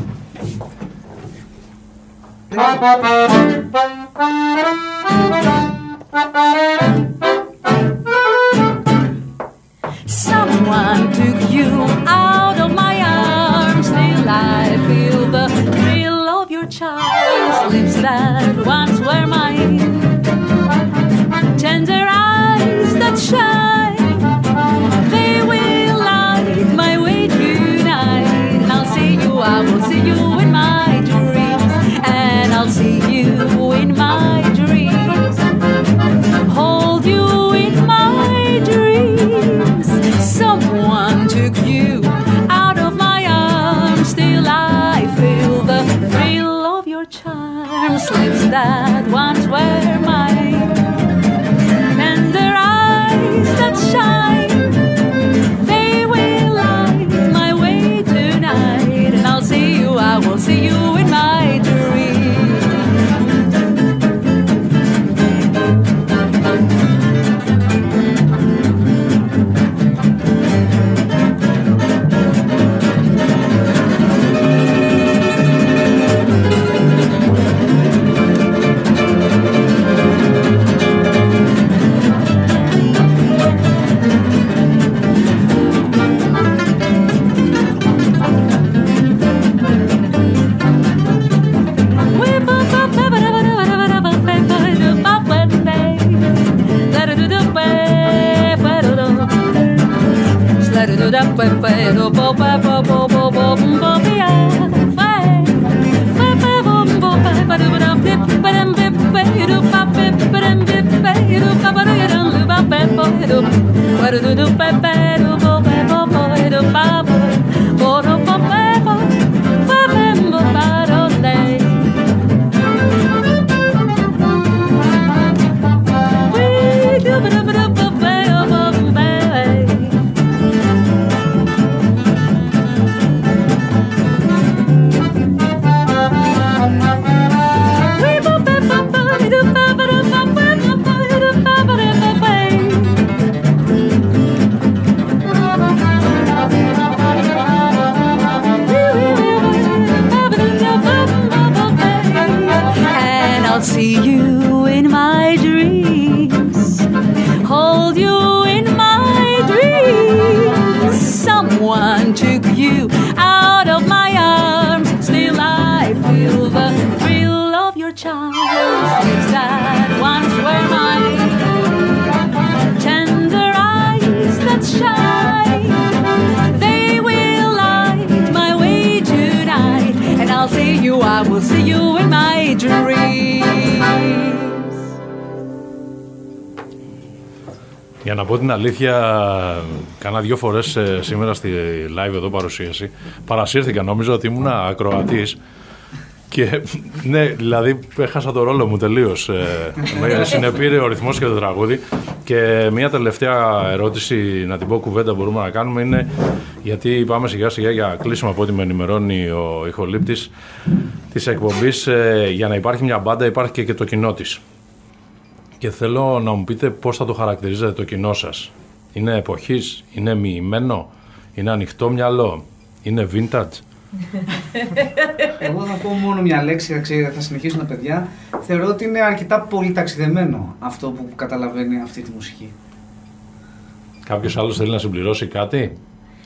Someone took you out of my arms. Still I feel the thrill of your charms. Lips that once were mine. Tender eyes that shine. They will light my way tonight. And I'll see you, I will see you in my dreams. And I'll see you in my dreams. Hold you in my dreams. Someone took you out of my arms. Still I feel the thrill of your charms. Lips that once were mine. Tender eyes that shine. They will light my way tonight. And I'll see you, I will see you in my dreams. Για να πω την αλήθεια, κάνα δύο φορές ε, σήμερα στη live εδώ παρουσίαση παρασύρθηκα, νόμιζα ότι ήμουν ακροατής Και ναι, δηλαδή έχασα το ρόλο μου τελείως. Με συνεπήρε ο ρυθμός και το τραγούδι. Και μια τελευταία ερώτηση, να την πω κουβέντα μπορούμε να κάνουμε, είναι γιατί πάμε σιγά σιγά για κλείσιμο από ό,τι με ενημερώνει ο ηχολήπτης της εκπομπής. Για να υπάρχει μια μπάντα υπάρχει και το κοινό της. Και θέλω να μου πείτε πώς θα το χαρακτηρίζετε το κοινό σας. Είναι εποχής, είναι μοιημένο, είναι ανοιχτό μυαλό, είναι vintage. Εγώ θα πω μόνο μια λέξη, θα συνεχίσουν τα παιδιά. Θεωρώ ότι είναι αρκετά πολύ ταξιδεμένο αυτό που καταλαβαίνει αυτή τη μουσική. Κάποιος άλλος θέλει να συμπληρώσει κάτι?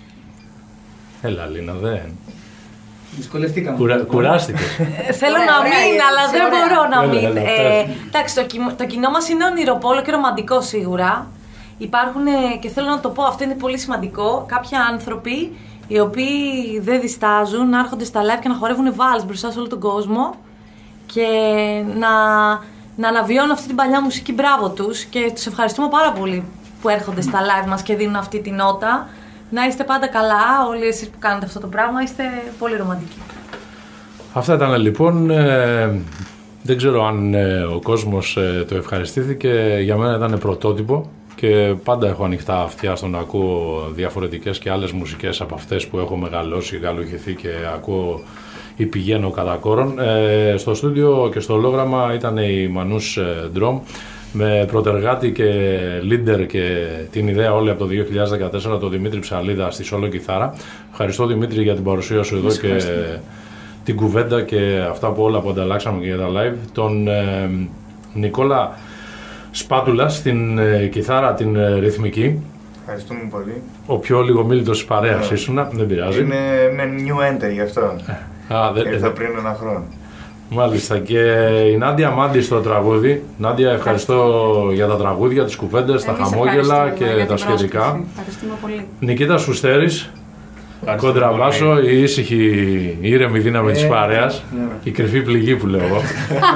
Έλα Λίνα, δεν... Δυσκολευτήκαμε. Κουρα, κουράστηκες. Θέλω να μην, αλλά δεν μπορώ να μην. Εντάξει, το κοινό μας είναι ονειροπόλο και ρομαντικό σίγουρα. Υπάρχουν, και θέλω να το πω, αυτό είναι πολύ σημαντικό, κάποιοι άνθρωποι οι οποίοι δεν διστάζουν να έρχονται στα live και να χορεύουν βάλς μπροστά σε όλο τον κόσμο και να, να αναβιώνουν αυτή την παλιά μουσική. Μπράβο τους και τους ευχαριστούμε πάρα πολύ που έρχονται στα live μας και δίνουν αυτή την νότα. Να είστε πάντα καλά, όλοι εσείς που κάνετε αυτό το πράγμα, είστε πολύ ρομαντικοί. Αυτά ήταν λοιπόν. Ε, δεν ξέρω αν ε, ο κόσμος ε, το ευχαριστήθηκε. Για μένα ήταν πρωτότυπο. Και πάντα έχω ανοιχτά αυτιά στο να ακούω διαφορετικές και άλλες μουσικές από αυτές που έχω μεγαλώσει, γαλουχηθεί και ακούω ή πηγαίνω κατά κόρον. Ε, στο στούντιο και στο ολόγραμμα ήταν η Μανούς Drum με πρωτεργάτη και leader και την ιδέα όλη από το δύο χιλιάδες δεκατέσσερα, τον Δημήτρη Ψαλίδα στη σόλο κιθάρα. Ευχαριστώ Δημήτρη για την παρουσία σου εδώ και ευχαριστώ. Την κουβέντα και αυτά που όλα που ανταλλάξαμε και για τα live. Τον ε, Νικόλα Σπάτουλα στην ε, κιθάρα την ε, ρυθμική. Ευχαριστούμε πολύ. Ο πιο λιγομίλητος της παρέας yeah. ήσουνα, δεν πειράζει. Είναι με new enter γι' αυτό. Α, δε, ήρθα πριν ένα χρόνο. Μάλιστα. Και η Νάντια Μάντη στο τραγούδι. Νάντια, ευχαριστώ, ευχαριστώ για τα τραγούδια, τις κουβέντες, τα χαμόγελα και τα σχετικά. Ευχαριστούμε πολύ. Νικήτα Σουστέρης, κοντραμπάσο, η ήσυχη, η ήρεμη δύναμη ε, της παρέας. Ναι. Η κρυφή πληγή που λέω εγώ.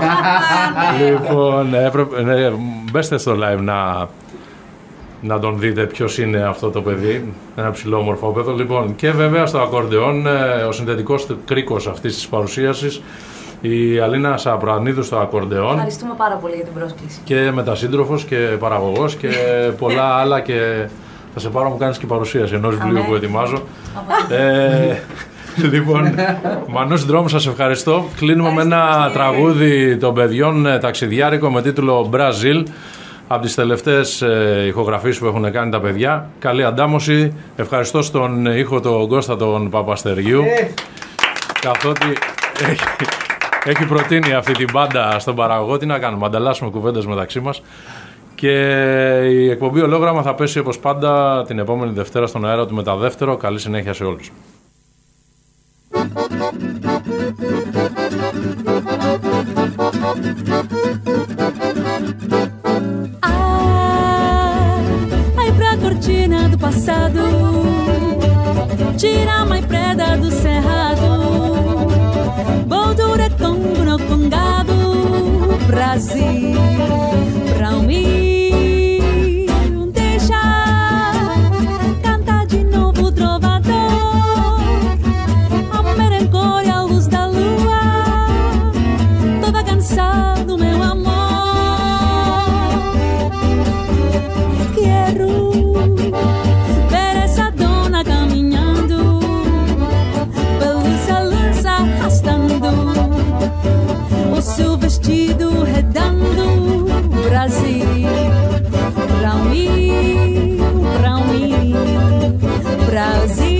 Λοιπόν, έπρεπε, ναι, μπέστε στο live να, να τον δείτε ποιος είναι αυτό το παιδί. Ένα ψηλό μορφόπεδο. Λοιπόν, και βέβαια στο ακορντεόν, ο συνθετικός κρίκος αυτής της παρουσίασης, η Αλίνα Σαπρανίδου στο ακορντεόν. Ευχαριστούμε πάρα πολύ για την πρόσκληση. Και μετασύντροφος και παραγωγός και πολλά άλλα. Και θα σε πάρω, μου κάνεις και παρουσίαση ενός βιβλίου που ετοιμάζω. ε, λοιπόν, Μανούς Drum, σας ευχαριστώ. Κλείνουμε με ένα τραγούδι των παιδιών ταξιδιάρικο με τίτλο Brazil. Από τις τελευταίες ε, ηχογραφίες που έχουν κάνει τα παιδιά. Καλή αντάμωση. Ευχαριστώ στον ήχο τον Κώστα τον Παπαστεριού. Ε. Καθότι έχει, έχει προτείνει αυτή την μπάντα στον παραγωγό. Τι να κάνουμε, ανταλλάσσουμε κουβέντες μεταξύ μας. Και η εκπομπή Ολόγραμμα θα πέσει όπως πάντα την επόμενη Δευτέρα στον αέρα του Μεταδεύτερο. Καλή συνέχεια σε όλους. Ai pra cortina do passado, tira a mãe preda do cerrado, boldura congo no congado, Brasil, pra mim. Vestido redando Brasil, pra mim, pra mim, Brasil.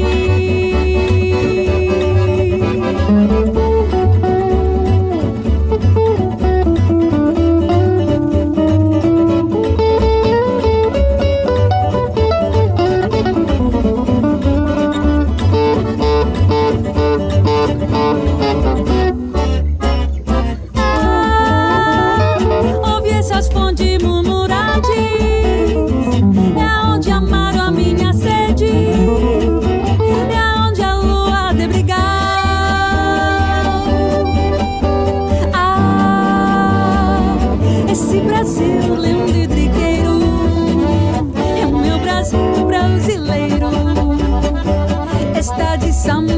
Some